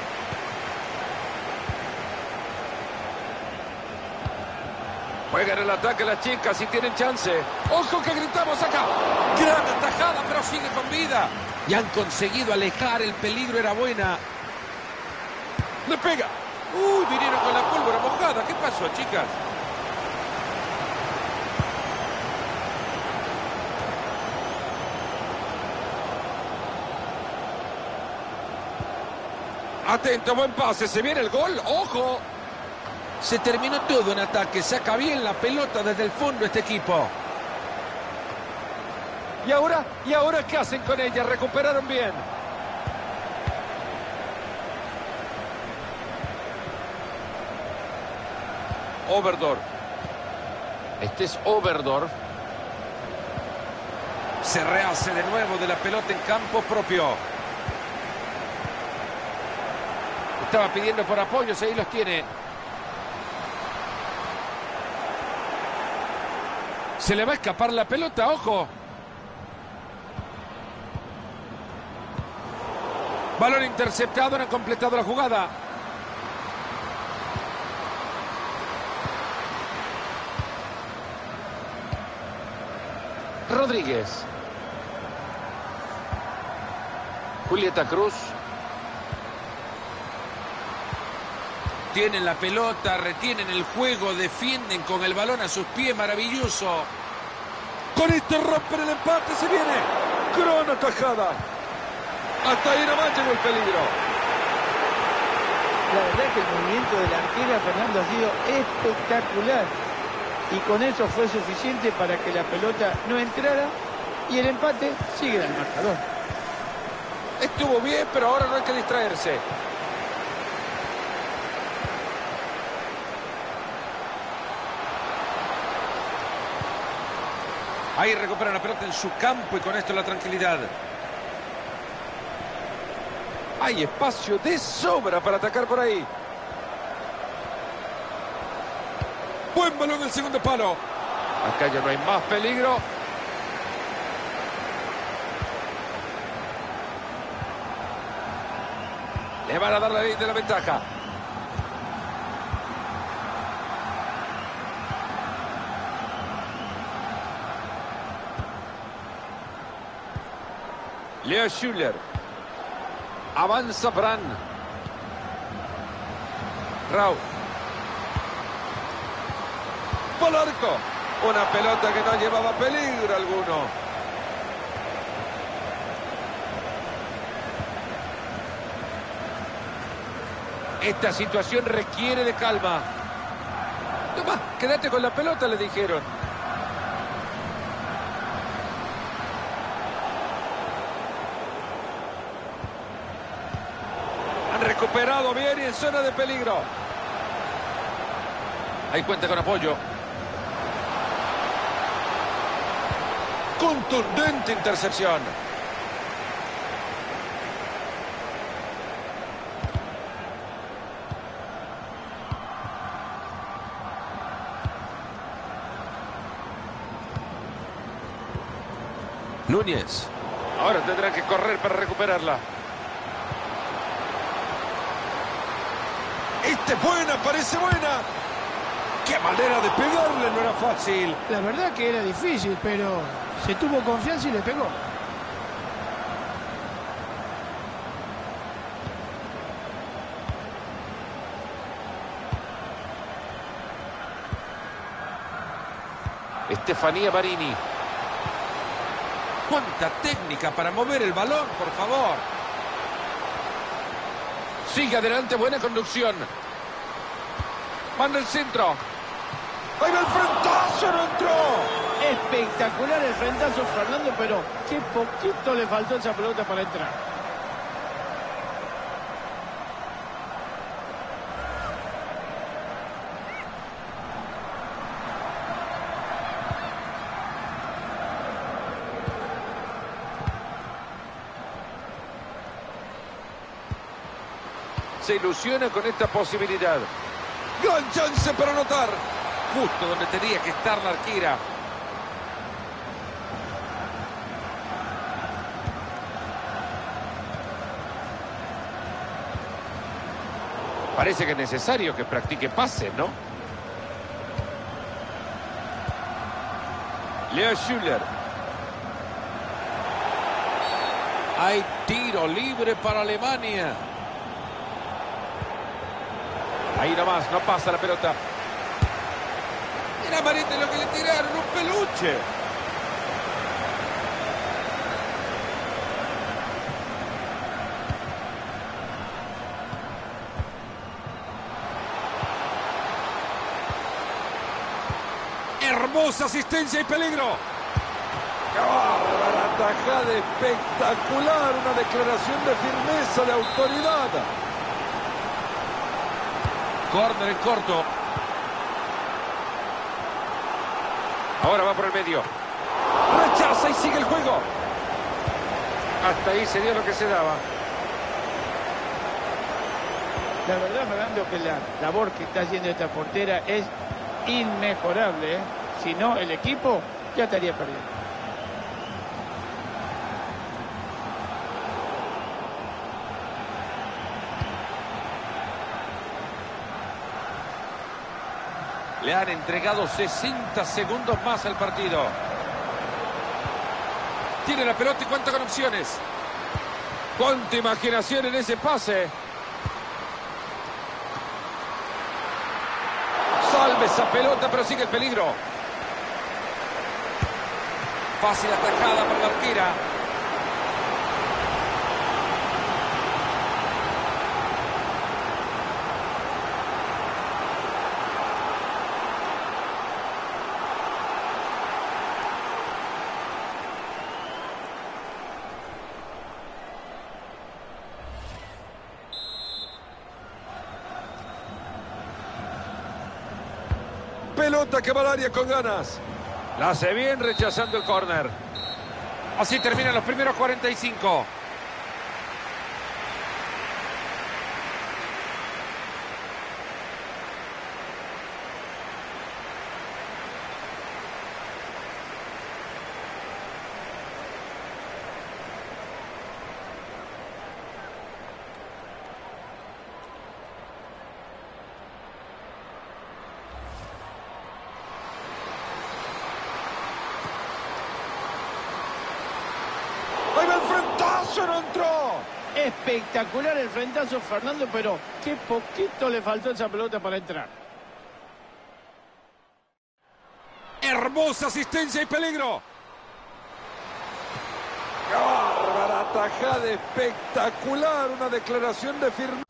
Juegan el ataque las chicas y tienen chance. ¡Ojo que gritamos acá! ¡Gran atajada, pero sigue con vida! Y han conseguido alejar, el peligro era buena. Le pega. ¡Uy! Vinieron con la pólvora mojada. ¿Qué pasó, chicas? Atento, buen pase. ¿Se viene el gol? ¡Ojo! Se terminó todo en ataque. Saca bien la pelota desde el fondo este equipo. ¿Y ahora qué hacen con ella? Recuperaron bien. Oberdorf. Este es Oberdorf. Se rehace de nuevo de la pelota en campo propio. Estaba pidiendo por apoyos, ahí los tiene. Se le va a escapar la pelota, ojo. Balón interceptado, no han completado la jugada. Rodríguez. Julieta Cruz. Tienen la pelota, retienen el juego, defienden con el balón a sus pies, maravilloso. Con esto rompen el empate, se viene. Gran atajada. Hasta ahí nomás llegó el peligro. La verdad que el movimiento de la arquera, Fernando, ha sido espectacular. Y con eso fue suficiente para que la pelota no entrara y el empate sigue en el marcador. Estuvo bien, pero ahora no hay que distraerse. Ahí recupera la pelota en su campo y con esto la tranquilidad. Hay espacio de sobra para atacar por ahí. Buen balón el segundo palo. Acá ya no hay más peligro. Le van a dar la ley de la ventaja. Leo Schuller. Avanza Bran. Raúl. Por arco. Una pelota que no llevaba peligro alguno. Esta situación requiere de calma. Toma, quédate con la pelota, le dijeron. Han recuperado bien y en zona de peligro. Ahí cuenta con apoyo. Contundente intercepción. Núñez. Ahora tendrá que correr para recuperarla. Esta es buena, parece buena. ¡Qué manera de pegarle! No era fácil. La verdad que era difícil, pero se tuvo confianza y le pegó. Estefanía Marini. ¡Cuánta técnica para mover el balón, por favor! Sigue adelante, buena conducción. Manda el centro. ¡Ahí va el frentazo! ¡No entró! Espectacular el frentazo, Fernando, pero qué poquito le faltó esa pelota para entrar. Se ilusiona con esta posibilidad. Gran chance para anotar. Justo donde tenía que estar la arquera. Parece que es necesario que practique pases, ¿no? Leo Schuller. Hay tiro libre para Alemania. Ahí nomás, no pasa la pelota. Mira, Marite, lo que le tiraron, un peluche. Hermosa asistencia y peligro. ¡Qué bárbara tajada espectacular! Una declaración de firmeza, de autoridad. Córner en corto. Ahora va por el medio. Rechaza y sigue el juego. Hasta ahí se dio lo que se daba. La verdad, Fernando, que la labor que está haciendo esta portera es inmejorable, ¿eh? Si no, el equipo ya estaría perdiendo. Le han entregado 60 segundos más al partido. Tiene la pelota y cuenta con opciones. Cuánta imaginación en ese pase. Salve esa pelota, pero sigue el peligro. Fácil atajada para la arquera. Pelota que va al área con ganas. La hace bien rechazando el córner. Así terminan los primeros 45. ¡Ahí va el frentazo! ¡No entró! Espectacular el frentazo, Fernando, pero qué poquito le faltó esa pelota para entrar. Hermosa asistencia y peligro. ¡Qué bárbara tajada espectacular! Una declaración de firmeza.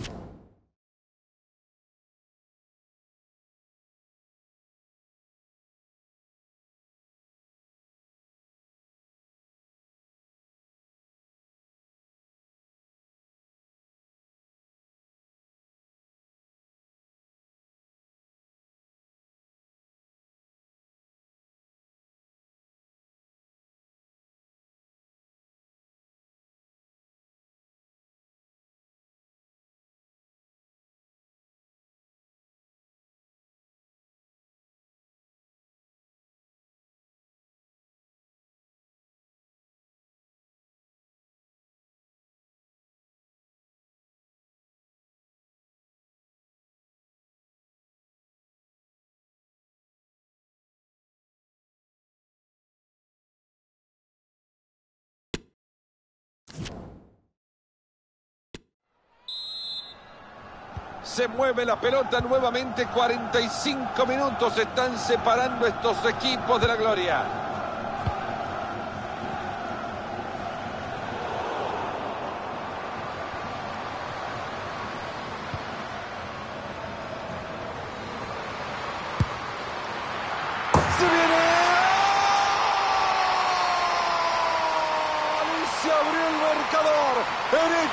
Se mueve la pelota nuevamente. 45 minutos están separando estos equipos de la gloria.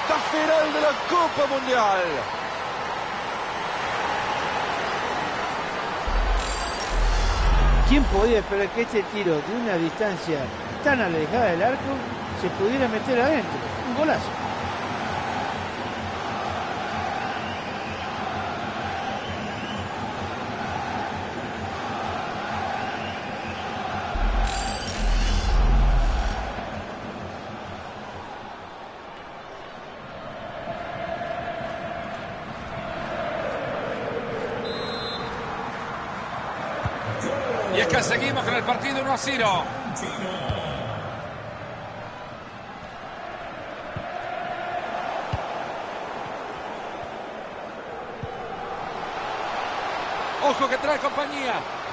recta final de la Copa Mundial. ¿Quién podía esperar que este tiro de una distancia tan alejada del arco se pudiera meter adentro? Un golazo. Y es que seguimos con el partido 1-0. Ojo que trae compañía.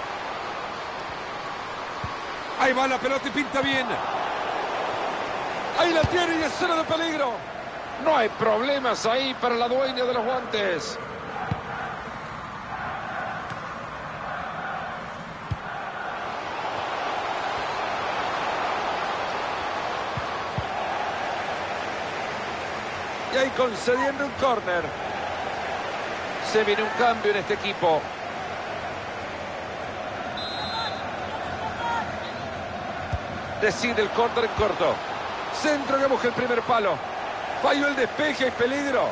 Ahí va la pelota y pinta bien. Ahí la tiene y es cero de peligro. No hay problemas ahí para la dueña de los guantes. Y ahí concediendo un córner. Se viene un cambio en este equipo. Decide el córner en corto. Centro que busca el primer palo. Falló el despeje y peligro.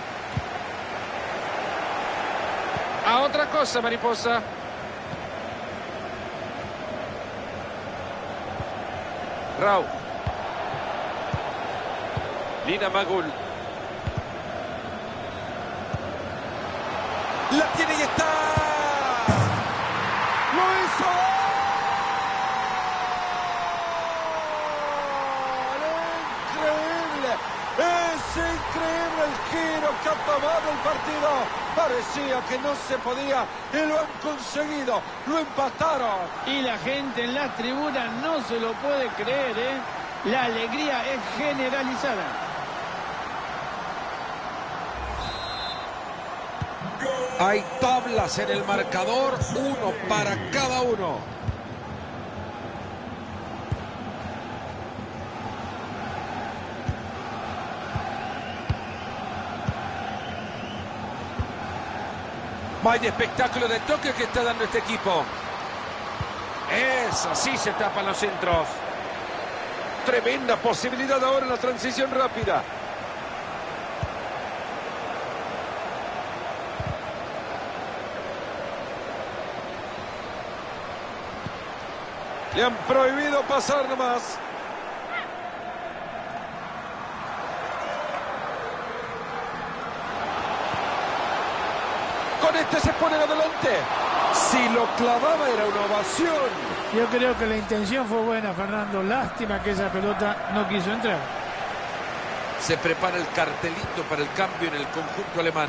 A otra cosa, mariposa. Rau. Lina Magul. La tiene y está. ¡Lo hizo! ¡Increíble! Es increíble el giro que ha tomado el partido. Parecía que no se podía y lo han conseguido. Lo empataron. Y la gente en las tribunas no se lo puede creer, ¿eh? La alegría es generalizada. Hay tablas en el marcador, uno para cada uno. Vaya espectáculo de toque que está dando este equipo. Eso, sí se tapan los centros. Tremenda posibilidad ahora en la transición rápida. Le han prohibido pasar nomás. Con este se pone adelante. Si lo clavaba era una ovación. Yo creo que la intención fue buena, Fernando. Lástima que esa pelota no quiso entrar. Se prepara el cartelito para el cambio en el conjunto alemán.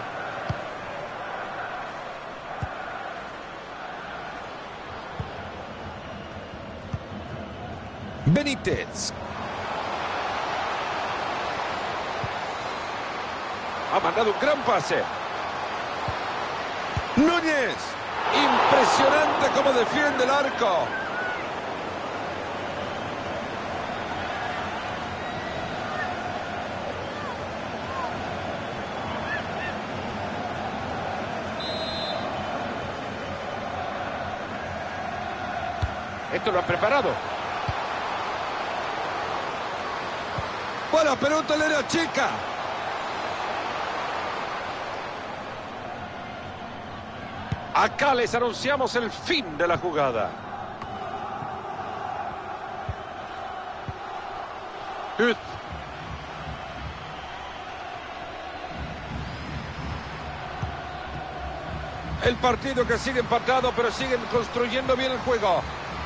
Benítez. Ha mandado un gran pase. Núñez. Impresionante cómo defiende el arco. Esto lo ha preparado. Buena pelota, le era chica. Acá les anunciamos el fin de la jugada. Huth. El partido que sigue empatado, pero siguen construyendo bien el juego.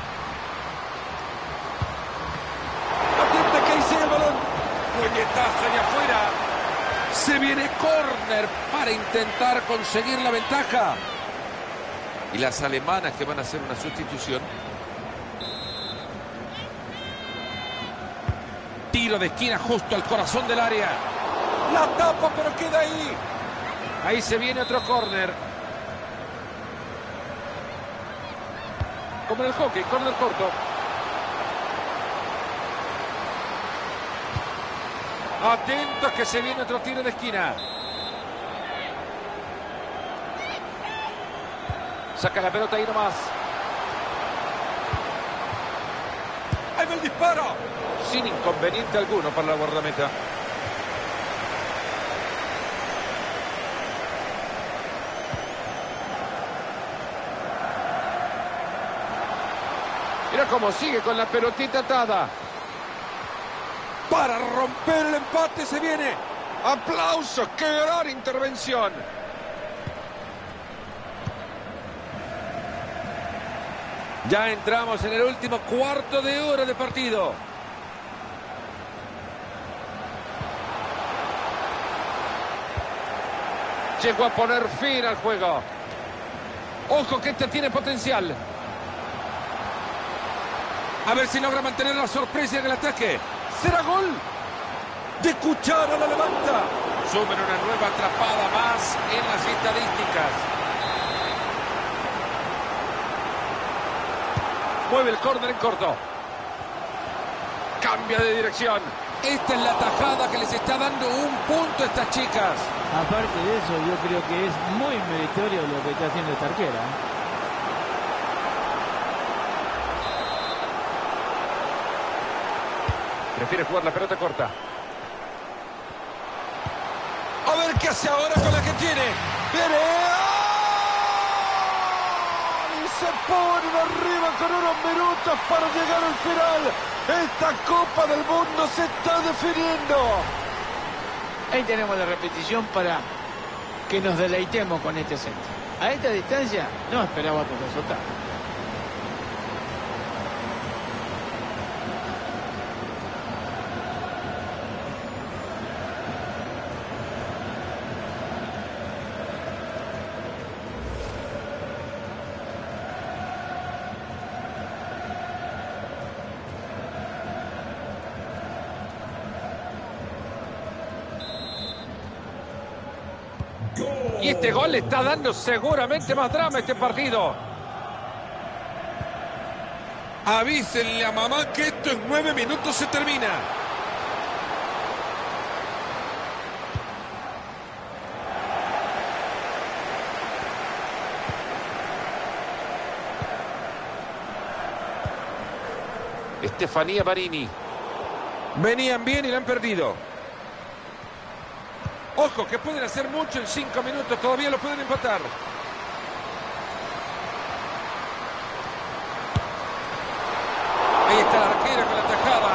Atente que sigue el balón. Puñetazo allá afuera. Se viene córner para intentar conseguir la ventaja. Y las alemanas que van a hacer una sustitución. Tiro de esquina justo al corazón del área. La tapa, pero queda ahí. Ahí se viene otro córner. Como en el hockey, córner corto. Atentos que se viene otro tiro de esquina. Saca la pelota ahí nomás. ¡Ahí va el disparo! Sin inconveniente alguno para la guardameta. Mira cómo sigue con la pelotita atada. Para romper el empate se viene. ¡Aplausos! ¡Qué gran intervención! Ya entramos en el último cuarto de hora de partido. Llegó a poner fin al juego. Ojo que este tiene potencial. A ver si logra mantener la sorpresa en el ataque. ¿Será gol? De cuchara la levanta. Suben una nueva atrapada más en las estadísticas. Mueve el córner en corto. Cambia de dirección. Esta es la tajada que les está dando un punto a estas chicas. Aparte de eso, yo creo que es muy meritorio lo que está haciendo esta arquera. Prefiere jugar la pelota corta. A ver qué hace ahora con la que tiene. ¡Viene! ¡Y se ponen arriba con unos minutos para llegar al final! Esta Copa del Mundo se está definiendo. Ahí tenemos la repetición para que nos deleitemos con este centro. A esta distancia no esperaba otro resultado. Y este gol le está dando seguramente más drama a este partido. Avísenle a mamá que esto en 9 minutos se termina. Estefanía Marini. Venían bien y la han perdido. Ojo, que pueden hacer mucho en 5 minutos. Todavía lo pueden empatar. Ahí está la arquera con la tajada.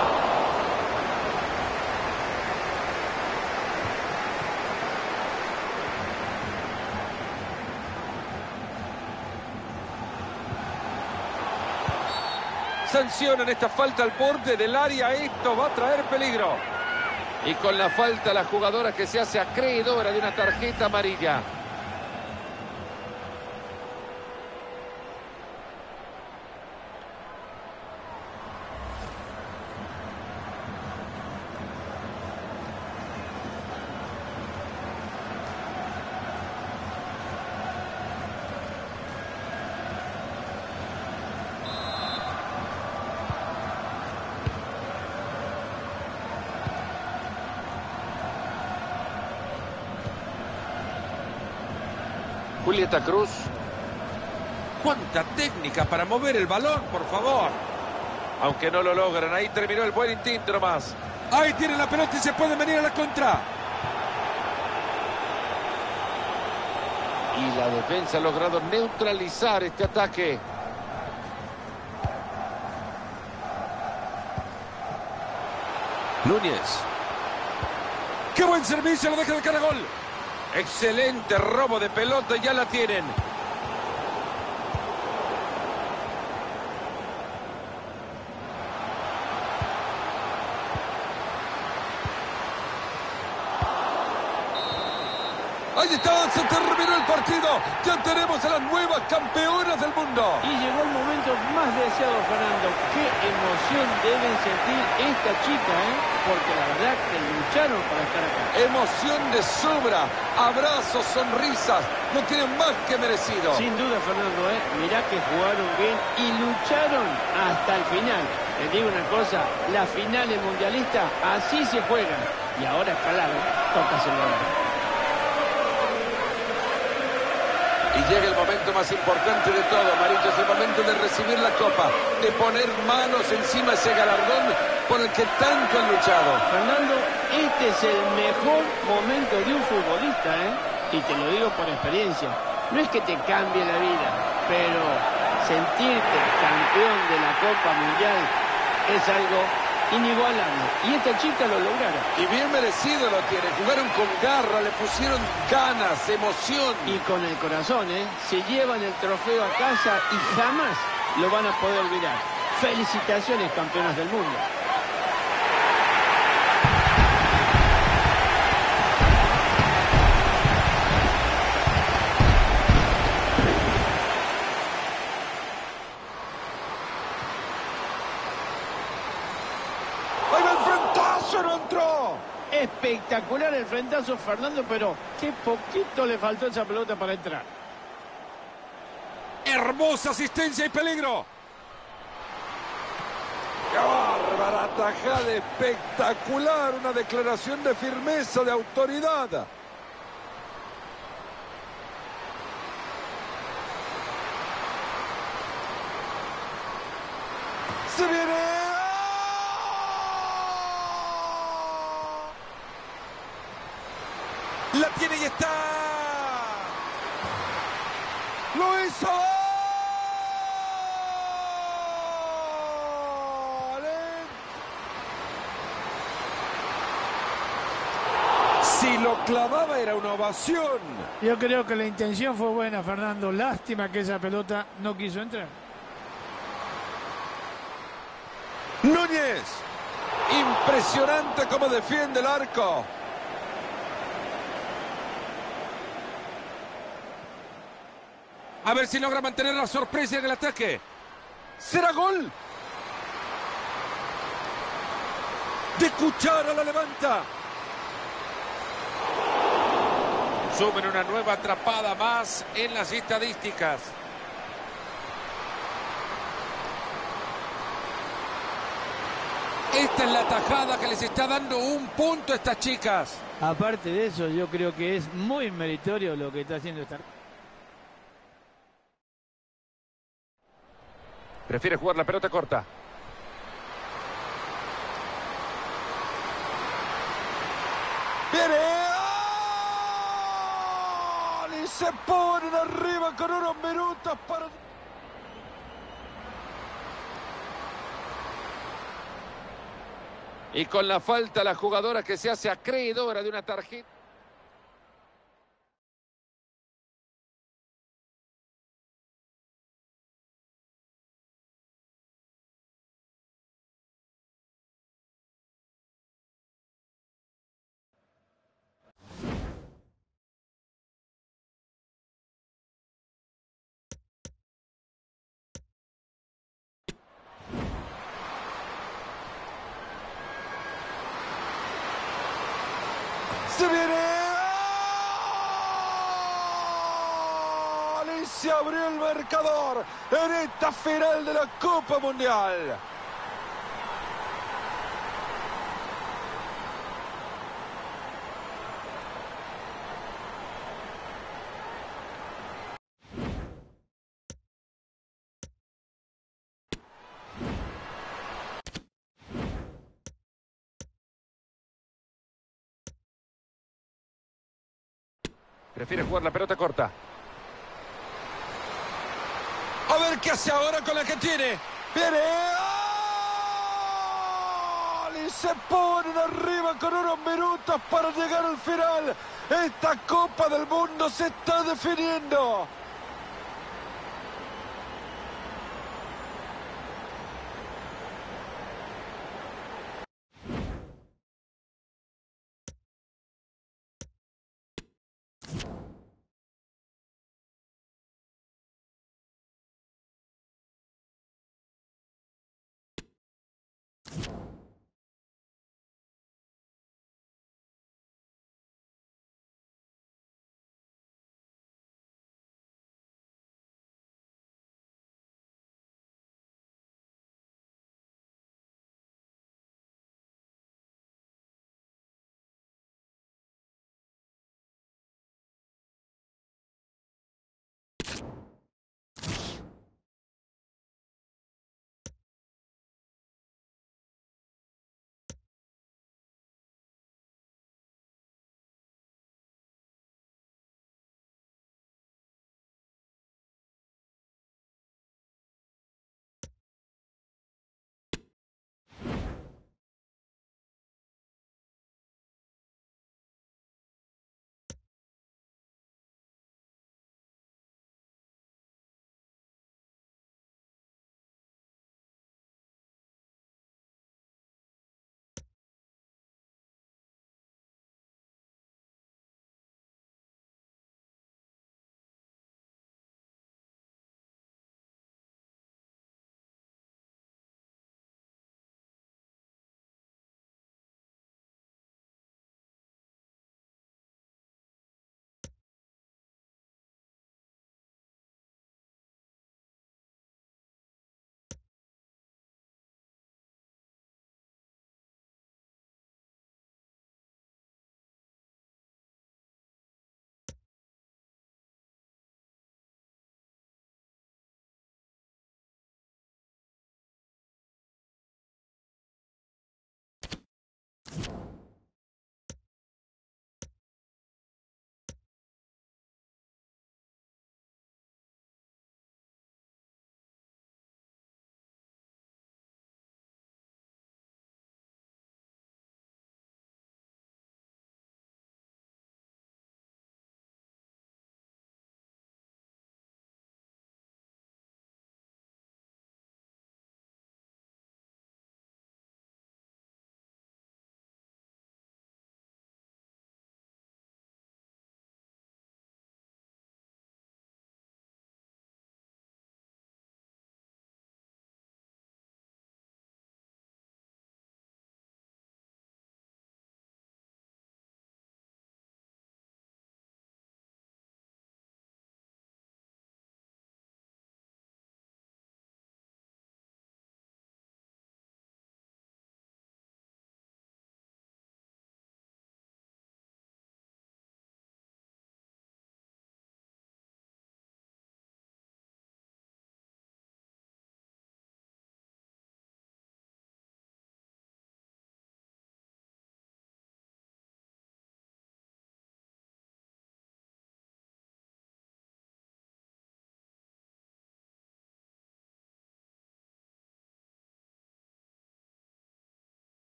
Sancionan esta falta al borde del área. Esto va a traer peligro. Y con la falta la jugadora que se hace acreedora de una tarjeta amarilla. Julieta Cruz. ¡Cuánta técnica para mover el balón, por favor! Aunque no lo logran, ahí terminó el buen intento nomás. Ahí tienen la pelota y se pueden venir a la contra. Y la defensa ha logrado neutralizar este ataque. Núñez. ¡Qué buen servicio! Lo deja de cara a gol. Excelente robo de pelota, ya la tienen. Ahí está, se terminó el partido. Ya tenemos a las nuevas campeonas del mundo. Y llegó el momento más deseado, Fernando. Qué emoción deben sentir esta chica, porque la verdad que lucharon para estar acá. Emoción de sobra, abrazos, sonrisas, no tienen más que merecido. Sin duda, Fernando, mirá que jugaron bien y lucharon hasta el final. Les digo una cosa, las finales mundialistas así se juegan. Y ahora, claro, toca celebrar. Y llega el momento más importante de todo, Marito, es el momento de recibir la copa, de poner manos encima de ese galardón por el que tanto han luchado. Fernando, este es el mejor momento de un futbolista, ¿eh? Y te lo digo por experiencia. No es que te cambie la vida, pero sentirte campeón de la Copa Mundial es algo inigualable. Y esta chica lo lograron. Y bien merecido lo tiene. Jugaron con garra, le pusieron ganas, emoción. Y con el corazón, ¿eh? Se llevan el trofeo a casa y jamás lo van a poder olvidar. Felicitaciones, campeonas del mundo. Espectacular el frentazo, Fernando, pero qué poquito le faltó esa pelota para entrar. Hermosa asistencia y peligro. ¡Qué bárbara tajada! Espectacular, una declaración de firmeza, de autoridad. Se viene. La tiene y está. ¡Lo hizo! Si lo clavaba era una ovación. Yo creo que la intención fue buena, Fernando. Lástima que esa pelota no quiso entrar. Núñez. Impresionante cómo defiende el arco. A ver si logra mantener la sorpresa en el ataque. ¿Será gol? De cuchara la levanta. Suben una nueva atrapada más en las estadísticas. Esta es la tajada que les está dando un punto a estas chicas. Aparte de eso, yo creo que es muy meritorio lo que está haciendo esta. Prefiere jugar la pelota corta. ¡Viene! ¡Oh! Y se ponen arriba con unos minutos para... Y con la falta la jugadora que se hace acreedora de una tarjeta. ¡Se viene! ¡Oh! Y se abrió el marcador en esta final de la Copa Mundial. Prefiere jugar la pelota corta. A ver qué hace ahora con la que tiene. Viene. ¡Oh! Y se ponen arriba con unos minutos para llegar al final. Esta Copa del Mundo se está definiendo.